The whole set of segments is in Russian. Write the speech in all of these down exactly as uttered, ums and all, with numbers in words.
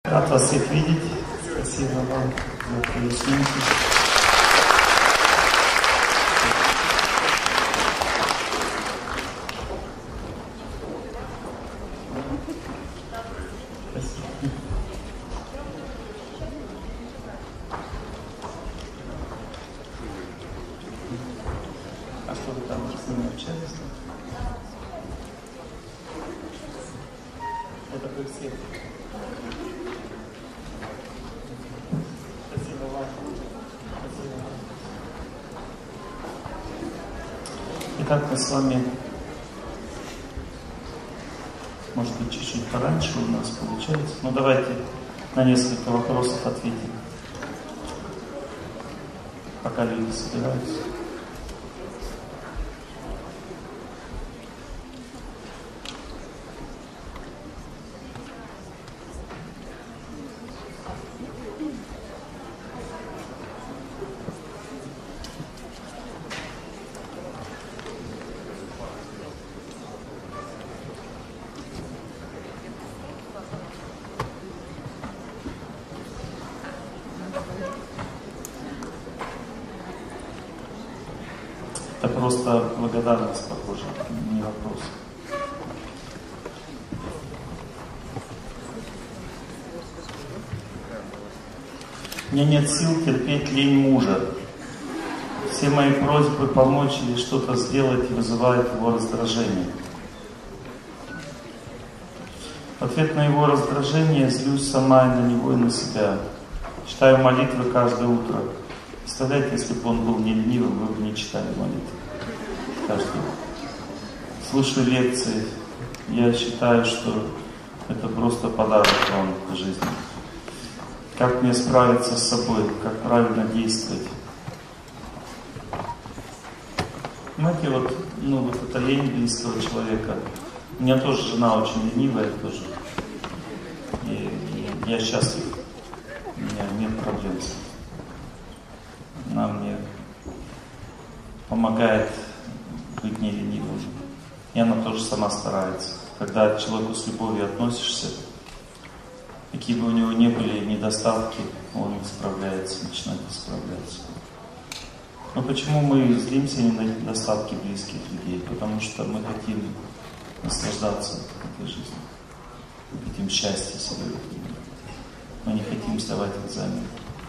Рад вас всех видеть. Спасибо вам за пояснение. А что вы там с ними общались? Это вы все. Спасибо вам. Спасибо вам. Итак, мы с вами, может быть, чуть-чуть пораньше у нас получается. Ну, давайте на несколько вопросов ответим, пока люди собираются. Это просто благодарность, похоже, не вопрос. У меня нет сил терпеть лень мужа. Все мои просьбы помочь или что-то сделать вызывают его раздражение. В ответ на его раздражение злюсь сама и на него, и на себя. Читаю молитвы каждое утро. Представляете, если бы он был не ленивым, вы бы не читали молитвы каждый день. Слушаю лекции. Я считаю, что это просто подарок вам в жизни. Как мне справиться с собой, как правильно действовать. Знаете, вот, ну, вот эта лень близкого человека. У меня тоже жена очень ленивая тоже. И, и я счастлив. У меня нет проблем с этим. Она мне помогает быть не ленивым. И она тоже сама старается. Когда к человеку с любовью относишься, какие бы у него ни были недостатки, он справляется, начинает справляться. Но почему мы злимся не на недостатки близких людей? Потому что мы хотим наслаждаться этой жизнью. Мы хотим счастья себе. Мы не хотим сдавать экзамен.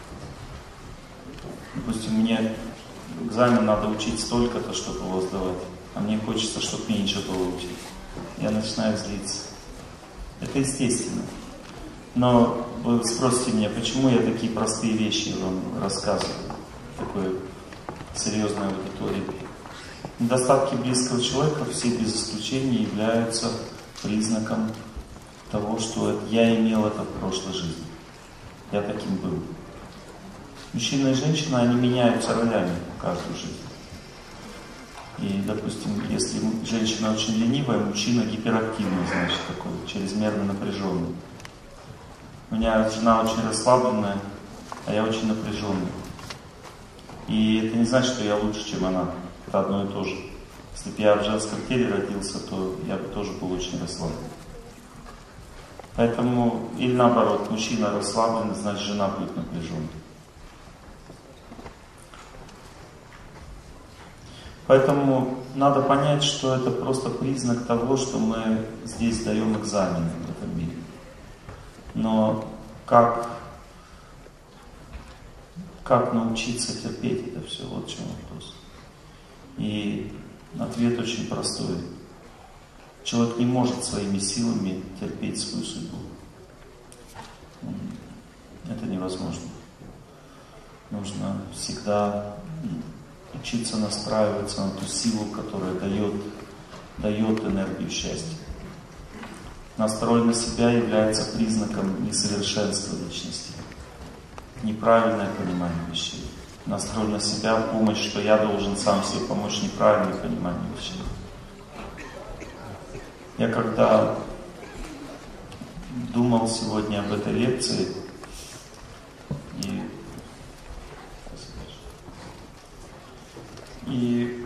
Допустим, мне экзамен надо учить столько-то, чтобы его сдавать, а мне хочется, чтобы меньше было учить. Я начинаю злиться. Это естественно. Но вы спросите меня, почему я такие простые вещи вам рассказываю, такой серьезной аудитории. Недостатки близкого человека все без исключения являются признаком того, что я имел это в прошлой жизни. Я таким был. Мужчина и женщина, они меняются ролями каждую жизнь. И, допустим, если женщина очень ленивая, мужчина гиперактивный, значит, такой, чрезмерно напряженный. У меня жена очень расслабленная, а я очень напряженный. И это не значит, что я лучше, чем она. Это одно и то же. Если бы я в женском теле родился, то я бы тоже был очень расслаблен. Поэтому, или наоборот, мужчина расслабленный, значит, жена будет напряженной. Поэтому надо понять, что это просто признак того, что мы здесь даем экзамены в этом мире. Но как, как научиться терпеть это все? Вот в чем вопрос. И ответ очень простой. Человек не может своими силами терпеть свою судьбу. Это невозможно. Нужно всегда учиться настраиваться на ту силу, которая дает, дает энергию счастья. Настрой на себя является признаком несовершенства личности. Неправильное понимание вещей. Настрой на себя, помощь, что я должен сам себе помочь, неправильное понимание вещей. Я когда думал сегодня об этой лекции и и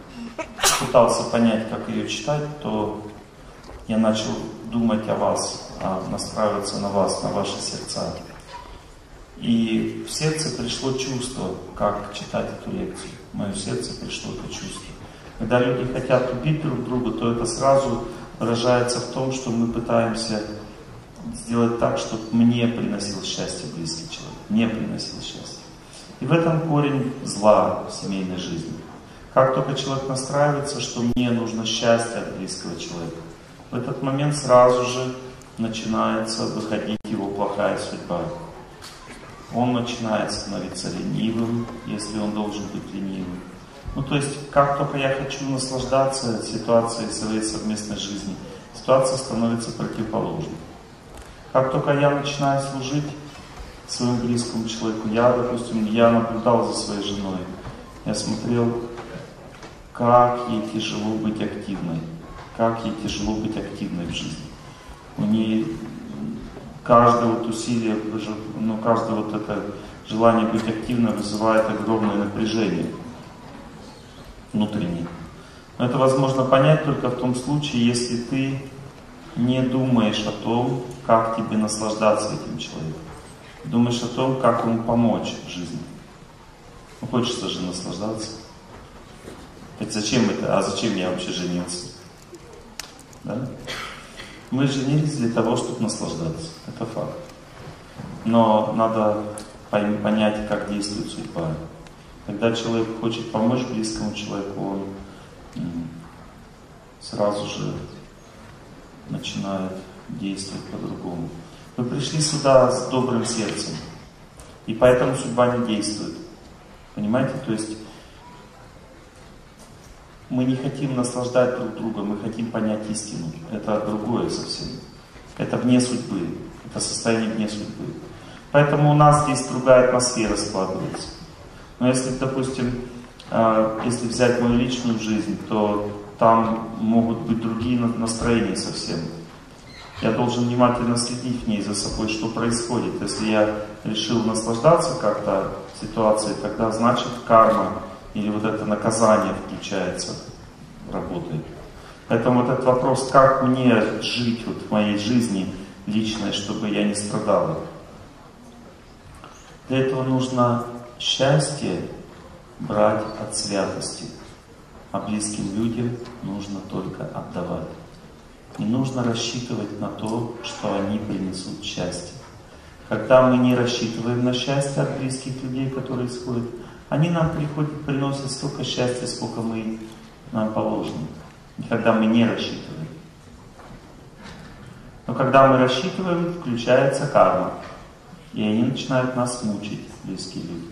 пытался понять, как ее читать, то я начал думать о вас. а настраиваться на вас, на ваши сердца. И в сердце пришло чувство, как читать эту лекцию. В мое сердце пришло это чувство. Когда люди хотят убить друг друга, то это сразу выражается в том, что мы пытаемся сделать так, чтобы мне приносил счастье близкий человек, мне приносил счастье. И в этом корень зла в семейной жизни. Как только человек настраивается, что мне нужно счастье от близкого человека, в этот момент сразу же начинается выходить его плохая судьба. Он начинает становиться ленивым, если он должен быть ленивым. Ну то есть, как только я хочу наслаждаться ситуацией своей совместной жизни, ситуация становится противоположной. Как только я начинаю служить своему близкому человеку, я, допустим, я наблюдал за своей женой, я смотрел, как ей тяжело быть активной, как ей тяжело быть активной в жизни. У нее каждое вот усилие, ну, каждое вот это желание быть активной вызывает огромное напряжение внутреннее. Но это возможно понять только в том случае, если ты не думаешь о том, как тебе наслаждаться этим человеком. Думаешь о том, как ему помочь в жизни. Ну, хочется же наслаждаться. Ведь зачем это? А зачем я вообще женился? Да? Мы женились для того, чтобы наслаждаться. Это факт. Но надо понять, как действует судьба. Когда человек хочет помочь близкому человеку, он сразу же начинает действовать по-другому. Вы пришли сюда с добрым сердцем, и поэтому судьба не действует. Понимаете? То есть мы не хотим наслаждать друг друга, мы хотим понять истину. Это другое совсем. Это вне судьбы. Это состояние вне судьбы. Поэтому у нас здесь другая атмосфера складывается. Но если, допустим, если взять мою личную жизнь, то там могут быть другие настроения совсем. Я должен внимательно следить в ней за собой, что происходит. Если я решил наслаждаться как-то ситуацией, тогда значит карма или вот это наказание включается, работает. Поэтому вот этот вопрос, как мне жить вот в моей жизни личной, чтобы я не страдал. Для этого нужно счастье брать от святости, а близким людям нужно только отдавать. Не нужно рассчитывать на то, что они принесут счастье. Когда мы не рассчитываем на счастье от близких людей, которые исходят, они нам приходят, приносят столько счастья, сколько мы, нам положено. И когда мы не рассчитываем. Но когда мы рассчитываем, включается карма. И они начинают нас мучить, близкие люди.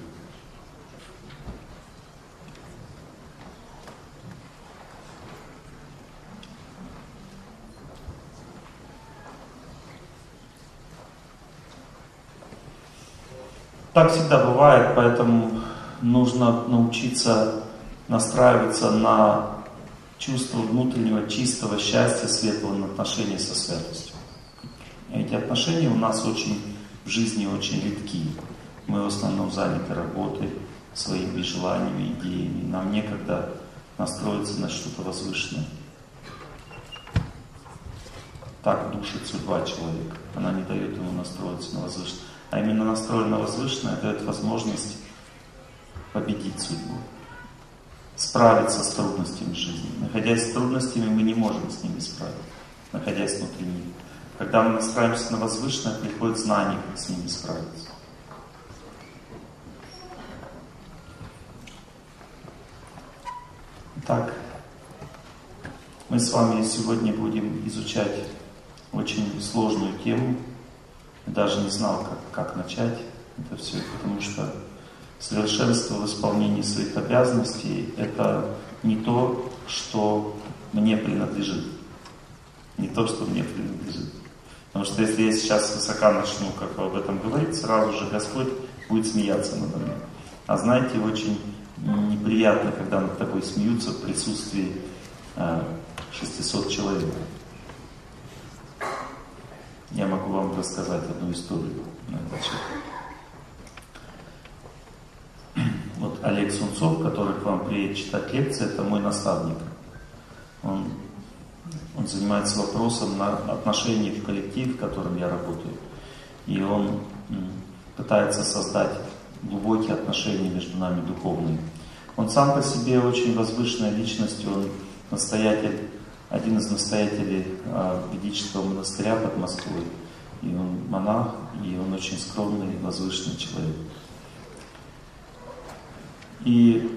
Так всегда бывает, поэтому нужно научиться настраиваться на чувство внутреннего чистого счастья, светлого отношения со святостью. Эти отношения у нас очень в жизни очень редки. Мы в основном заняты работой, своими желаниями, идеями. Нам некогда настроиться на что-то возвышенное. Так душит судьба человека. Она не дает ему настроиться на возвышенное. А именно настрой на возвышенное дает возможность победить судьбу, справиться с трудностями жизни. Находясь с трудностями, мы не можем с ними справиться, находясь внутри них. Когда мы настраиваемся на возвышенное, приходит знание, как с ними справиться. Итак, мы с вами сегодня будем изучать очень сложную тему. Я даже не знал, как, как начать это все, потому что совершенство в исполнении своих обязанностей — это не то, что мне принадлежит. Не то, что мне принадлежит. Потому что если я сейчас высоко начну как об этом говорить, сразу же Господь будет смеяться надо мной. А знаете, очень неприятно, когда над тобой смеются в присутствии э, шестисот человек. Я могу вам рассказать одну историю на этот счет. Вот Олег Сунцов, который к вам приедет читать лекции, это мой наставник. Он Он занимается вопросом на отношений в коллектив, в котором я работаю. И он пытается создать глубокие отношения между нами духовные. Он сам по себе очень возвышенная личность, он настоятель, один из настоятелей ведического монастыря под Москвой. И он монах, и он очень скромный, возвышенный человек. И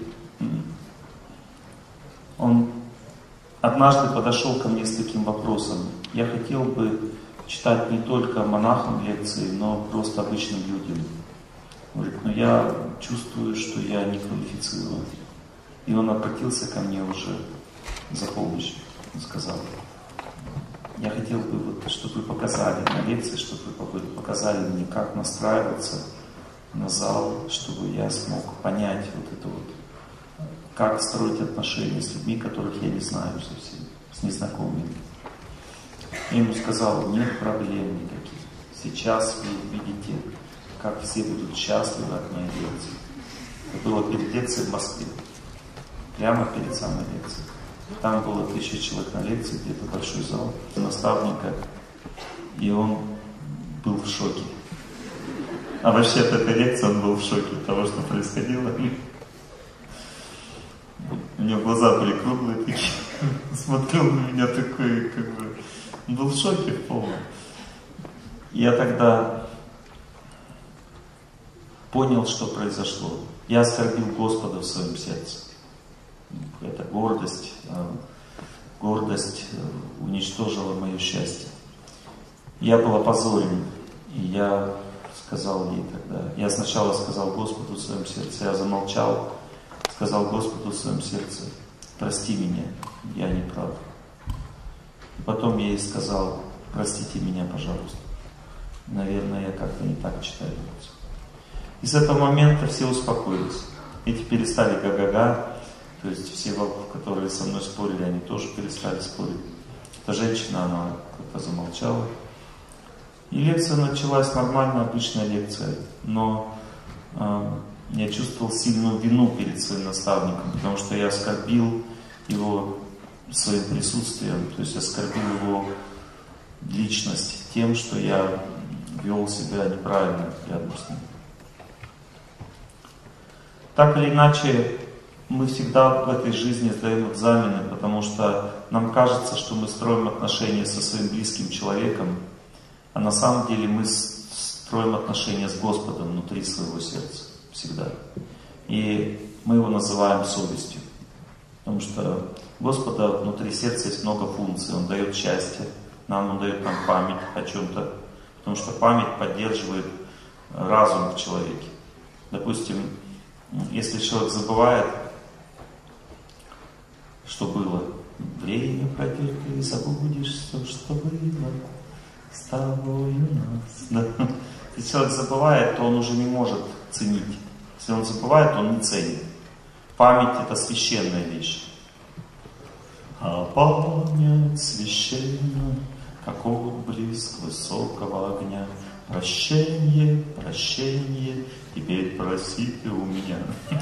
он однажды подошел ко мне с таким вопросом. Я хотел бы читать не только монахам лекции, но просто обычным людям. Говорит, но я чувствую, что я не квалифицирован. И он обратился ко мне уже за помощью. Он сказал, я хотел бы, вот, чтобы вы показали на лекции, чтобы вы показали мне, как настраиваться на зал, чтобы я смог понять вот это вот, как строить отношения с людьми, которых я не знаю совсем, с незнакомыми. Я ему сказал, нет проблем никаких. Сейчас вы видите, как все будут счастливы от моей лекции. Это было перед лекцией в Москве. Прямо перед самой лекцией. Там было тысяча человек на лекции, где-то большой зал наставника. И он был в шоке. А вообще от этой лекции он был в шоке от того, что происходило. У него глаза были круглые такие. Смотрел на меня такой, как бы... Он был в шоке в полном. Я тогда понял, что произошло. Я оскорбил Господа в своем сердце. Эта гордость, гордость уничтожила мое счастье. Я был опозорен, и я сказал ей тогда, я сначала сказал Господу в своем сердце, я замолчал, сказал Господу в своем сердце, прости меня, я не прав. И потом я ей сказал, простите меня, пожалуйста. Наверное, я как-то не так читаю. И с этого момента все успокоились. Эти перестали га-га-га. То есть все, которые со мной спорили, они тоже перестали спорить. Эта женщина, она как-то замолчала. И лекция началась, нормально, обычная лекция. Но э, я чувствовал сильную вину перед своим наставником, потому что я оскорбил его своим присутствием, то есть оскорбил его личность тем, что я вел себя неправильно рядом с ним. Так или иначе, мы всегда в этой жизни сдаем экзамены, потому что нам кажется, что мы строим отношения со своим близким человеком, а на самом деле мы строим отношения с Господом внутри своего сердца всегда. И мы его называем совестью, потому что у Господа внутри сердца есть много функций. Он дает счастье, нам Он дает нам память о чем-то, потому что память поддерживает разум в человеке. Допустим, если человек забывает, что было, время пройдет, и забудешь все, что было с тобой у нас. Да. Если человек забывает, то он уже не может ценить. Если он забывает, он не ценит. Память — это священная вещь. А память священна, как отблеск высокого огня. Прощение, прощение, теперь проси ты у меня.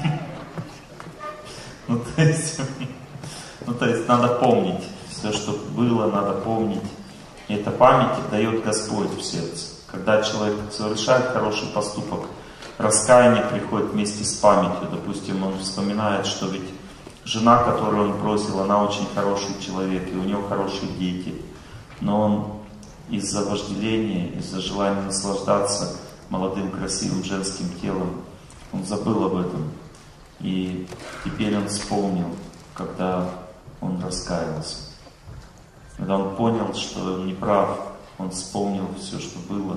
Ну то есть, ну, то есть надо помнить. Все, что было, надо помнить. И эта память дает Господь в сердце. Когда человек совершает хороший поступок, раскаяние приходит вместе с памятью. Допустим, он вспоминает, что ведь жена, которую он бросил, она очень хороший человек, и у него хорошие дети. Но он из-за вожделения, из-за желания наслаждаться молодым, красивым женским телом, он забыл об этом. И теперь он вспомнил, когда он раскаялся. Когда он понял, что он не прав, он вспомнил все, что было.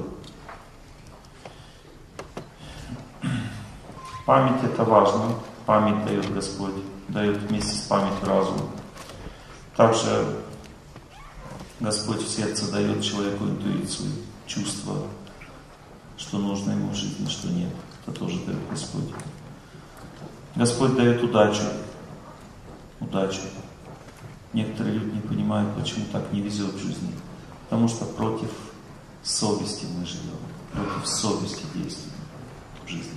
Память — это важно. Память дает Господь, дает вместе с памятью разум. Также Господь в сердце дает человеку интуицию, чувство, что нужно ему в жизни, что нет. Это тоже дает Господь. Господь дает удачу. Удачу. Некоторые люди не понимают, почему так не везет в жизни. Потому что против совести мы живем. Против совести действуем в жизни.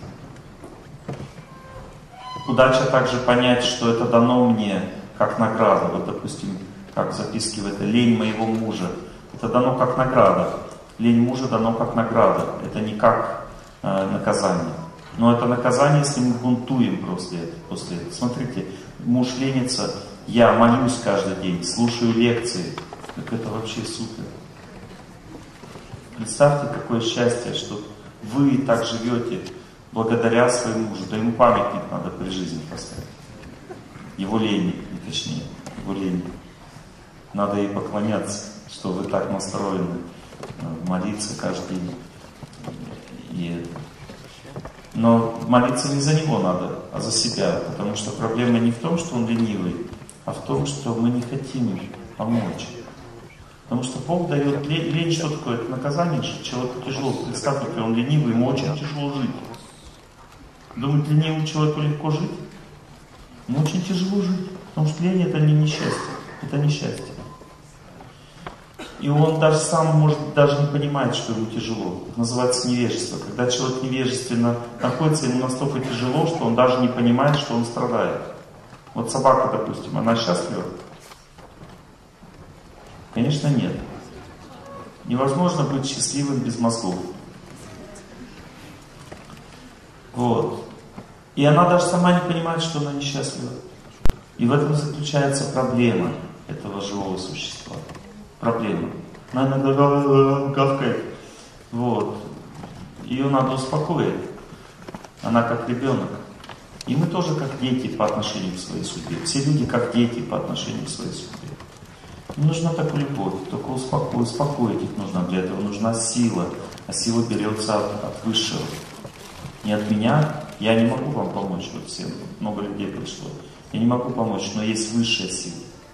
Удача также понять, что это дано мне как награда. Вот, допустим, как в записке в этой, лень моего мужа. Это дано как награда. Лень мужа дано как награда. Это не как э, наказание. Но это наказание, если мы бунтуем после этого, после этого. Смотрите, муж ленится, я молюсь каждый день, слушаю лекции. Так это вообще супер. Представьте, какое счастье, что вы так живете благодаря своему мужу. Да ему памятник надо при жизни поставить. Его лени, и точнее, его лени. Надо ей поклоняться, что вы так настроены, молиться каждый день. И... Но молиться не за него надо, а за себя. Потому что проблема не в том, что он ленивый, а в том, что мы не хотим помочь. Потому что Бог дает лень. Лень что такое? Это наказание, что человеку тяжело. Представьте, например, он ленивый, ему очень тяжело жить. Думаете, ленивому человеку легко жить? Ему очень тяжело жить. Потому что лень это не несчастье. Это несчастье. И он даже сам может даже не понимать, что ему тяжело. Это называется невежество. Когда человек невежественно находится, ему настолько тяжело, что он даже не понимает, что он страдает. Вот собака, допустим, она счастлива? Конечно, нет. Невозможно быть счастливым без мозгов. Вот. И она даже сама не понимает, что она несчастлива. И в этом заключается проблема этого живого существа. Проблема. Она иногда гавкает. Вот. Ее надо успокоить. Она как ребенок. И мы тоже как дети по отношению к своей судьбе. Все люди как дети по отношению к своей судьбе. Им нужна такая любовь, только успокоить, успокоить их нужно. Для этого нужна сила. А сила берется от, от Высшего. Не от меня. Я не могу вам помочь. Вот всем много людей пришло. Я не могу помочь, но есть высшая сила.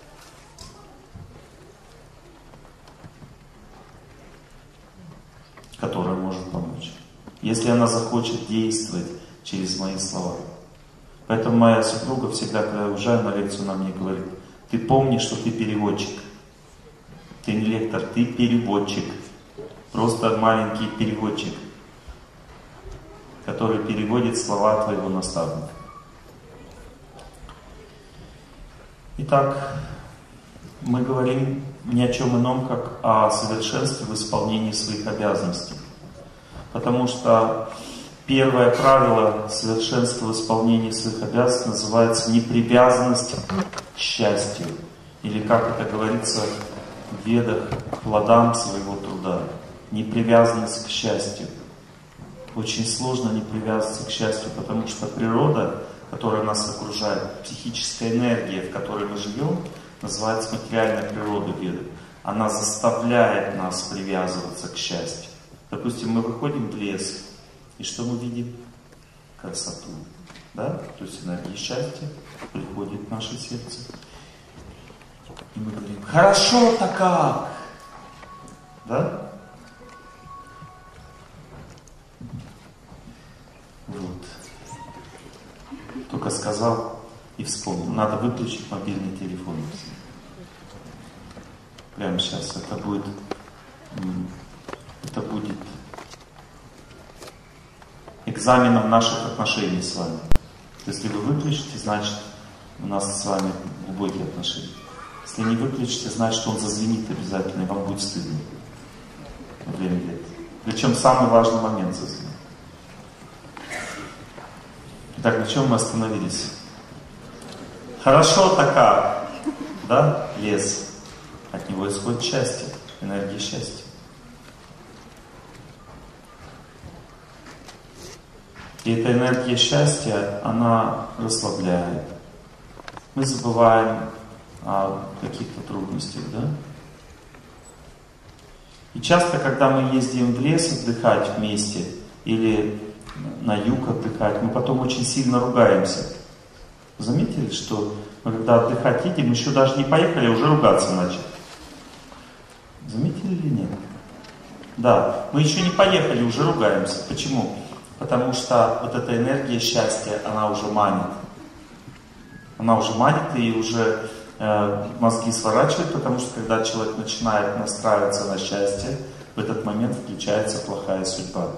Которая может помочь. Если она захочет действовать через мои слова. Поэтому моя супруга всегда, когда я уезжаю на лекцию, она мне говорит: ты помни, что ты переводчик. Ты не лектор, ты переводчик. Просто маленький переводчик, который переводит слова твоего наставника. Итак, мы говорим ни о чем ином, как о совершенстве в исполнении своих обязанностей. Потому что первое правило совершенства в исполнении своих обязанностей называется непривязанность к счастью. Или, как это говорится в Ведах, к плодам своего труда. Непривязанность к счастью. Очень сложно не привязываться к счастью, потому что природа, которая нас окружает, психическая энергия, в которой мы живем, называется материальная природа Веды. Она заставляет нас привязываться к счастью. Допустим, мы выходим в лес, и что мы видим? Красоту. Да? То есть энергия счастья приходит в наше сердце. И мы говорим: хорошо-то как! Да? Вот. Только сказал и вспомнил. Надо выключить мобильный телефон. Прямо сейчас это будет, это будет экзаменом наших отношений с вами. Если вы выключите, значит, у нас с вами глубокие отношения. Если не выключите, значит, что он зазвенит обязательно, и вам будет стыдно во время лет. Причем самый важный момент зазвенит. Итак, на чем мы остановились? Хорошо-то как? Да? Лес. От него исходит счастье, энергия счастья. И эта энергия счастья, она расслабляет. Мы забываем о каких-то трудностях, да? И часто, когда мы ездим в лес отдыхать вместе, или на юг отдыхать, мы потом очень сильно ругаемся. Заметили, что мы когда отдыхать едем, еще даже не поехали, а уже ругаться начали? Заметили или нет? Да, мы еще не поехали, уже ругаемся. Почему? Потому что вот эта энергия счастья, она уже манит. Она уже манит и уже э, мозги сворачивает, потому что когда человек начинает настраиваться на счастье, в этот момент включается плохая судьба.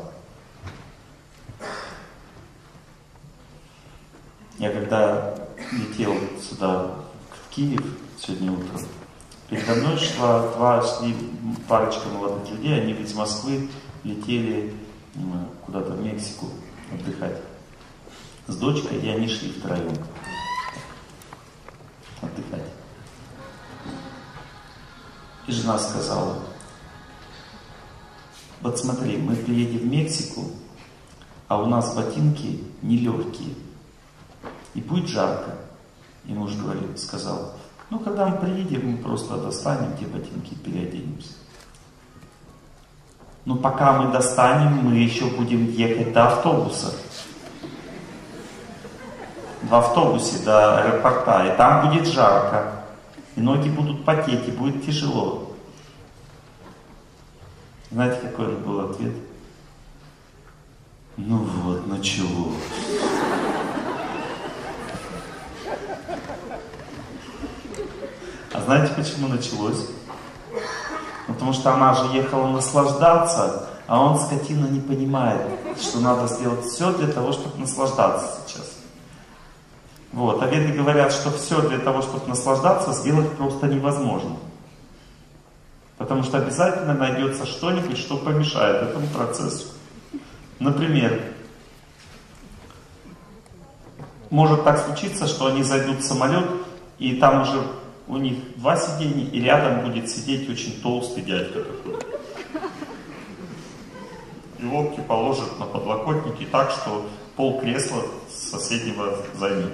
Я когда летел сюда, в Киев, сегодня утром, Передо мной шла, два, шли парочка молодых людей, они из Москвы летели куда-то в Мексику отдыхать с дочкой, и они шли втроем отдыхать. И жена сказала: вот смотри, мы приедем в Мексику, а у нас ботинки нелегкие, и будет жарко. И муж говорил, сказал: ну, когда мы приедем, мы просто достанем те ботинки и переоденемся. Но пока мы достанем, мы еще будем ехать до автобуса. В автобусе до аэропорта, и там будет жарко, и ноги будут потеть, и будет тяжело. Знаете, какой был ответ? Ну вот, началось. А знаете, почему началось? Потому что она же ехала наслаждаться, а он, скотина, не понимает, что надо сделать все для того, чтобы наслаждаться сейчас. Вот. А веды говорят, что все для того, чтобы наслаждаться, сделать просто невозможно. Потому что обязательно найдется что-нибудь, что помешает этому процессу. Например, может так случиться, что они зайдут в самолет, и там уже у них два сиденья, и рядом будет сидеть очень толстый дядька такой. И локти положат на подлокотники так, что пол кресла соседнего займет.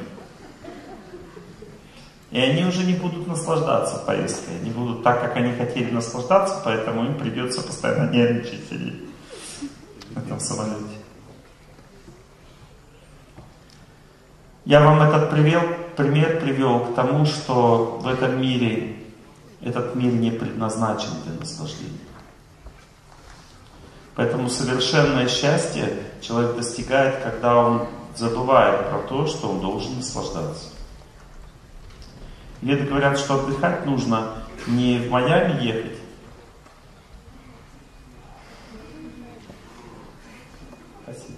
И они уже не будут наслаждаться поездкой, они будут так, как они хотели наслаждаться, поэтому им придется постоянно нервничать сидеть в этом самолете. Я вам этот привел, пример привел к тому, что в этом мире, этот мир не предназначен для наслаждения. Поэтому совершенное счастье человек достигает, когда он забывает про то, что он должен наслаждаться. Веды говорят, что отдыхать нужно не в Майами ехать, Спасибо.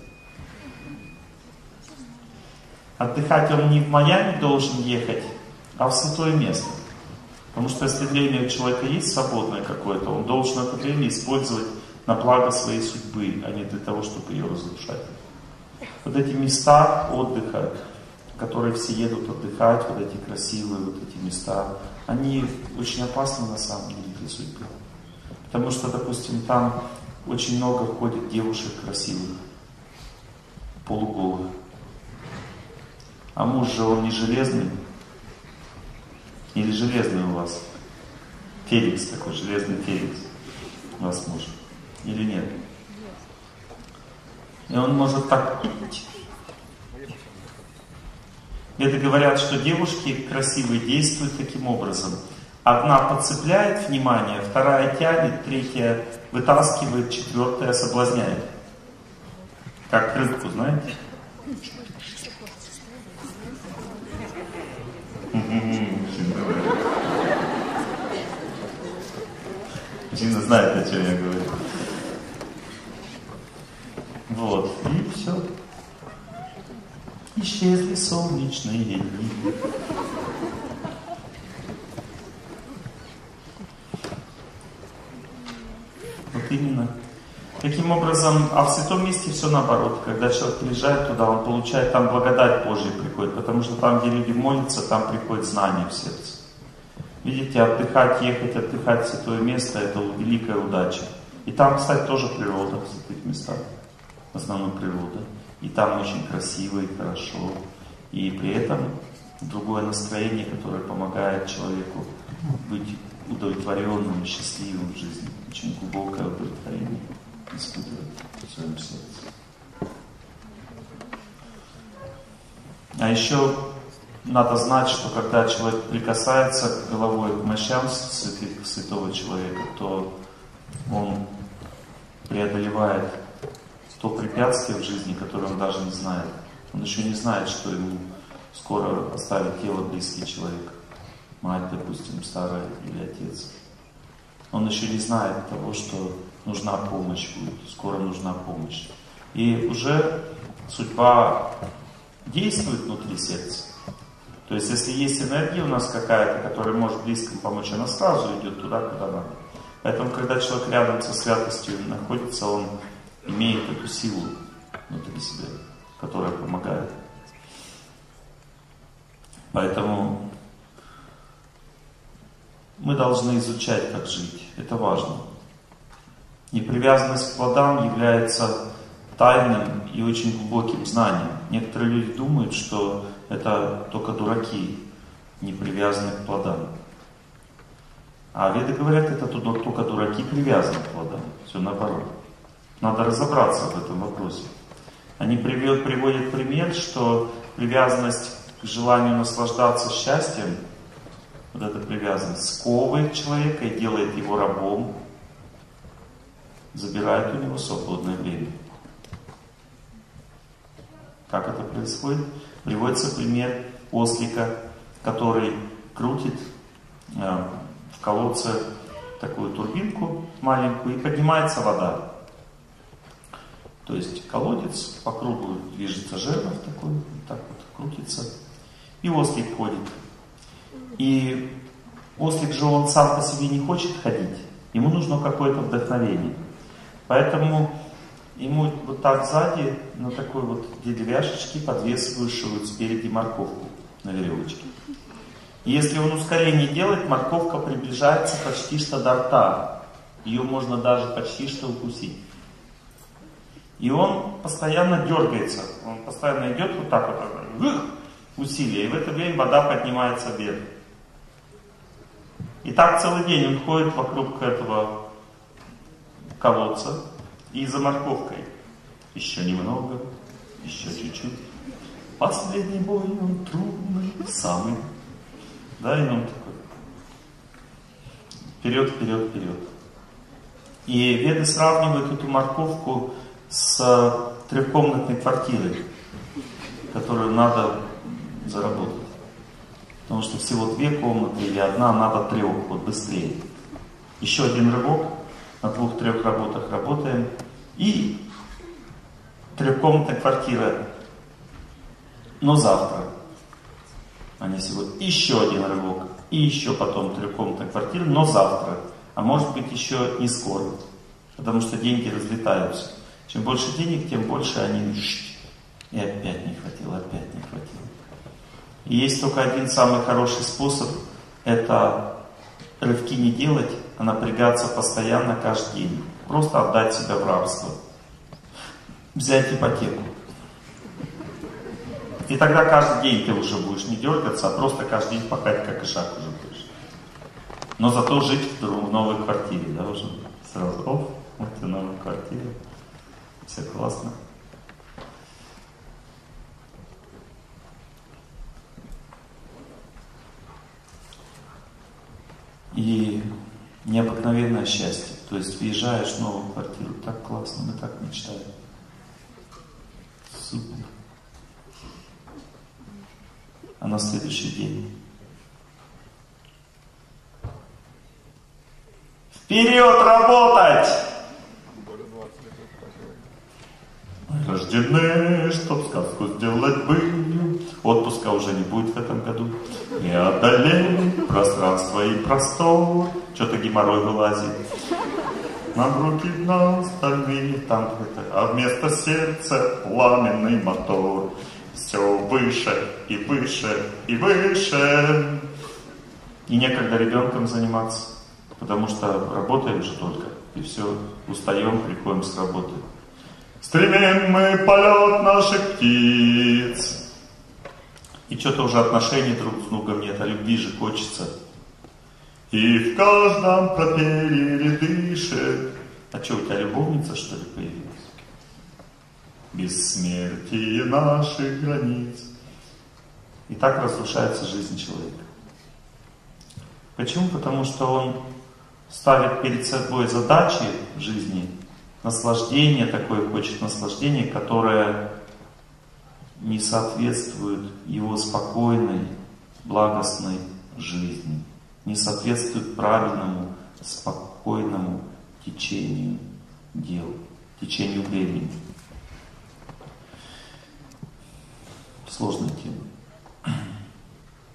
Отдыхать он не в Майами должен ехать, а в святое место. Потому что если время у человека есть свободное какое-то, он должен это время использовать на благо своей судьбы, а не для того, чтобы ее разрушать. Вот эти места отдыха, в которые все едут отдыхать, вот эти красивые вот эти места, они очень опасны на самом деле для судьбы. Потому что, допустим, там очень много ходит девушек красивых, полуголых. А муж же он не железный? Или железный у вас? Феликс такой, железный Феликс. У вас муж. Или нет? И он может так... Это говорят, что девушки красивые действуют таким образом. Одна подцепляет внимание, вторая тянет, третья вытаскивает, четвертая соблазняет. Как рыбку, знаете? Мужчина знает, о чем я говорю. Вот, и все. Исчезли солнечные дни. Вот именно. Таким образом, а в святом месте все наоборот. Когда человек приезжает туда, он получает, там благодать Божия приходит, потому что там, где люди молятся, там приходит знание в сердце. Видите, отдыхать, ехать, отдыхать в святое место, это великая удача. И там, кстати, тоже природа в святых местах. В основном природа. И там очень красиво и хорошо. И при этом другое настроение, которое помогает человеку быть удовлетворенным, счастливым в жизни. Очень глубокое удовлетворение испытывает в своем сердце. А еще надо знать, что когда человек прикасается головой к мощам святых, святого человека, то он преодолевает то препятствие в жизни, которое он даже не знает. Он еще не знает, что ему скоро оставит тело близкий человек. Мать, допустим, старая или отец. Он еще не знает того, что нужна помощь будет, скоро нужна помощь. И уже судьба действует внутри сердца. То есть, если есть энергия у нас какая-то, которая может близкому помочь, она сразу идет туда, куда надо. Поэтому, когда человек рядом со святостью находится, он имеет эту силу внутри себя, которая помогает. Поэтому мы должны изучать, как жить. Это важно. Непривязанность к плодам является тайным и очень глубоким знанием. Некоторые люди думают, что это только дураки, не привязаны к плодам. А веды говорят, это только дураки привязаны к плодам. Все наоборот. Надо разобраться в этом вопросе. Они приводят, приводят пример, что привязанность к желанию наслаждаться счастьем, вот эта привязанность, сковывает человека и делает его рабом, забирает у него свободное время. Как это происходит? Приводится пример ослика, который крутит э, в колодце такую турбинку маленькую, и поднимается вода. То есть колодец по кругу движется жернов такой, вот так вот крутится, и ослик ходит. И ослик же он сам по себе не хочет ходить, ему нужно какое-то вдохновение. Поэтому ему вот так сзади, на такой вот деревяшечке подвешивают спереди морковку на веревочке. И если он ускорение делает, морковка приближается почти что до рта. Ее можно даже почти что укусить. И он постоянно дергается, он постоянно идет вот так вот, усилие, и в это время вода поднимается вверх. И так целый день он ходит вокруг этого колодца и за морковкой. Еще немного, еще чуть-чуть. Последний бой, он трудный, самый. Да, и он такой. Вперед, вперед, вперед. И веды сравнивают эту морковку с трехкомнатной квартирой, которую надо заработать. Потому что всего две комнаты или одна, надо трех, вот быстрее. Еще один рывок, на двух-трех работах работаем. И трехкомнатная квартира, но завтра. А не сегодня. Еще один рывок. И еще потом трехкомнатная квартира, но завтра. А может быть еще не скоро. Потому что деньги разлетаются. Чем больше денег, тем больше они... И опять не хватило, опять не хватило. И есть только один самый хороший способ. Это рывки не делать, а напрягаться постоянно каждый день. Просто отдать себя в рабство. Взять ипотеку. И тогда каждый день ты уже будешь не дергаться, а просто каждый день пахать как ишак уже будешь. Но зато жить в новой квартире, да, уже сразу. Оп, вот и новая квартира. Все классно. И необыкновенное счастье. То есть въезжаешь в новую квартиру, так классно, мы так мечтаем. Супер. А на следующий день вперед работать! Рождены, чтоб сказку сделать были. Отпуска уже не будет в этом году. Не одолели пространство и простор. Что-то геморрой вылазит. Нам руки на стальные, там это, а вместо сердца пламенный мотор. Все выше и выше и выше. И некогда ребенком заниматься, потому что работаем же только. И все, устаем, приходим с работы. Стремим мы полет наших птиц. И что-то уже отношений друг с другом нет, а любви же хочется. И в каждом пропеллере дышит. А что, у тебя любовница, что ли, появилась? Бессмертие наших границ. И так разрушается жизнь человека. Почему? Потому что он ставит перед собой задачи в жизни, наслаждение такое, хочет наслаждение, которое не соответствует его спокойной, благостной жизни, не соответствует правильному, спокойному течению дел, течению времени. Сложная тема.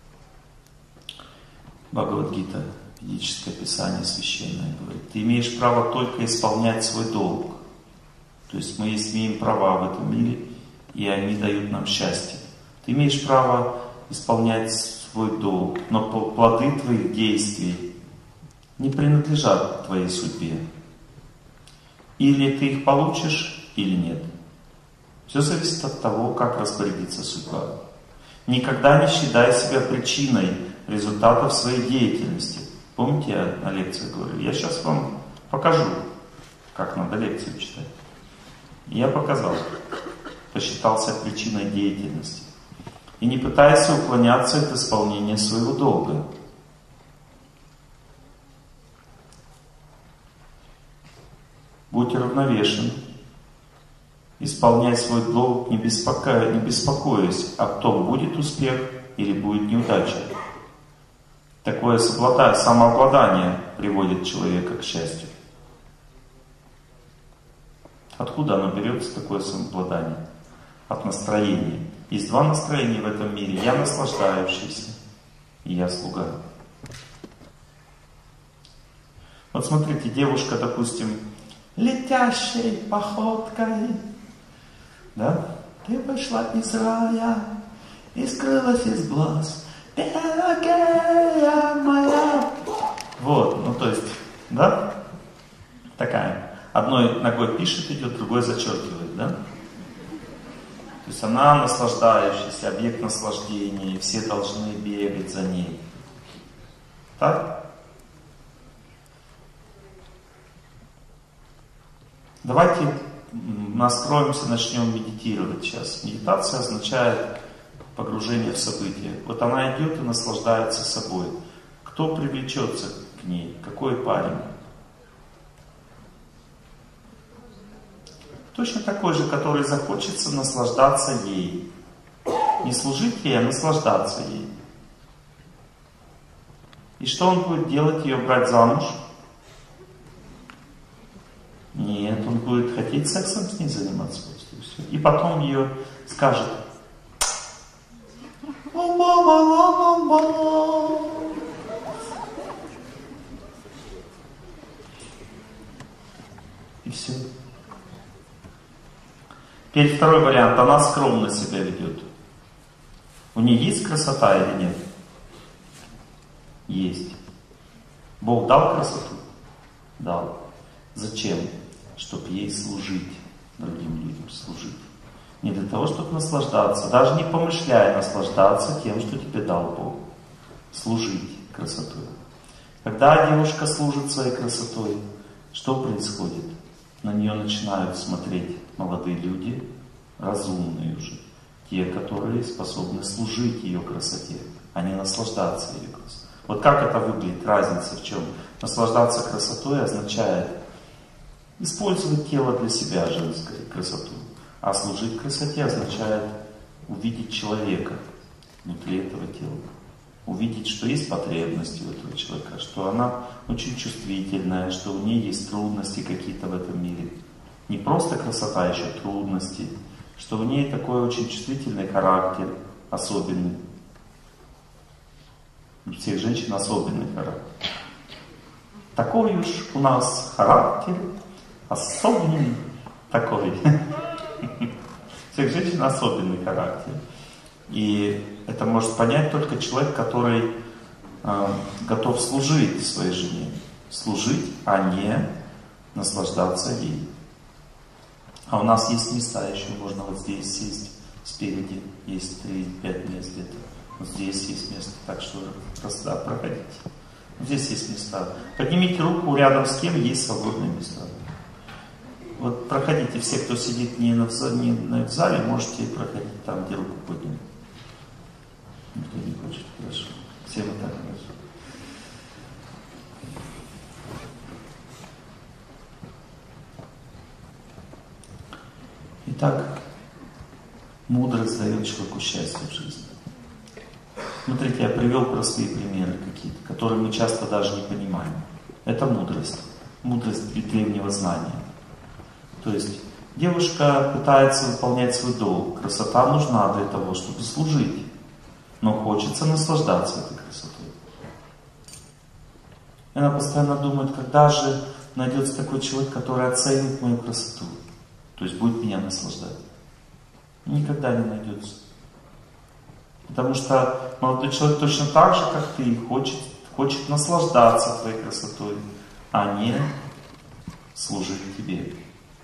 Бхагавад-гита, ведическое писание священное, говорит, ты имеешь право только исполнять свой долг. То есть мы имеем права в этом мире, и они дают нам счастье. Ты имеешь право исполнять свой долг, но плоды твоих действий не принадлежат твоей судьбе. Или ты их получишь, или нет. Все зависит от того, как распорядится судьба. Никогда не считай себя причиной результатов своей деятельности. Помните, я на лекции говорю? Я сейчас вам покажу, как надо лекцию читать. Я показал, посчитал себя причиной деятельности. И не пытайся уклоняться от исполнения своего долга. Будь равновешен. Исполняй свой долг, не, беспоко... не беспокоясь о том, будет успех или будет неудача. Такое самообладание приводит человека к счастью. Откуда оно берется, такое самообладание? От настроения. Есть два настроения в этом мире. Я наслаждающийся, и я слуга. Вот смотрите, девушка, допустим, летящей походкой, да? Ты вышла из рая и скрылась из глаз. Пелагея моя. Вот, ну то есть, да? Такая. Одной ногой пишет, идет, другой зачеркивает, да? То есть она наслаждающаяся, объект наслаждения, и все должны бегать за ней. Так? Давайте настроимся, начнем медитировать сейчас. Медитация означает погружение в события. Вот она идет и наслаждается собой. Кто привлечется к ней? Какой парень? Точно такой же, который захочется наслаждаться ей. Не служить ей, а наслаждаться ей. И что он будет делать? Ее брать замуж? Нет, он будет хотеть сексом с ней заниматься. И потом ее скажет: и все. Теперь второй вариант. Она скромно себя ведет. У нее есть красота или нет? Есть. Бог дал красоту? Дал. Зачем? Чтобы ей служить, другим людям служить. Не для того, чтобы наслаждаться, даже не помышляя наслаждаться тем, что тебе дал Бог. Служить красотой. Когда девушка служит своей красотой, что происходит? На нее начинают смотреть молодые люди, разумные уже, те, которые способны служить ее красоте, а не наслаждаться ее красотой. Вот как это выглядит, разница в чем? Наслаждаться красотой означает использовать тело для себя, женской красоту. А служить красоте означает увидеть человека внутри этого тела. Увидеть, что есть потребности у этого человека, что она очень чувствительная, что у нее есть трудности какие-то в этом мире. Не просто красота, еще трудности. Что у нее такой очень чувствительный характер, особенный. У всех женщин особенный характер. Такой уж у нас характер, особенный такой. У всех женщин особенный характер. И это может понять только человек, который э, готов служить своей жене. Служить, а не наслаждаться ей. А у нас есть места еще, можно вот здесь сесть спереди. Есть три-пять мест где-то. Вот здесь есть место, так что просто проходите. Вот здесь есть места. Поднимите руку, рядом с кем есть свободные места. Вот проходите, все, кто сидит не, на, не в зале, можете проходить там, где руку поднимут. Никто не хочет, хорошо. Все вот так, хорошо. Итак, мудрость дает человеку счастье в жизни. Смотрите, я привел простые примеры какие-то, которые мы часто даже не понимаем. Это мудрость. Мудрость древнего знания. То есть девушка пытается выполнять свой долг. Красота нужна для того, чтобы служить. Но хочется наслаждаться этой красотой. И она постоянно думает, когда же найдется такой человек, который оценит мою красоту, то есть будет меня наслаждать. Никогда не найдется. Потому что молодой человек точно так же, как ты, хочет, хочет наслаждаться твоей красотой, а не служить тебе.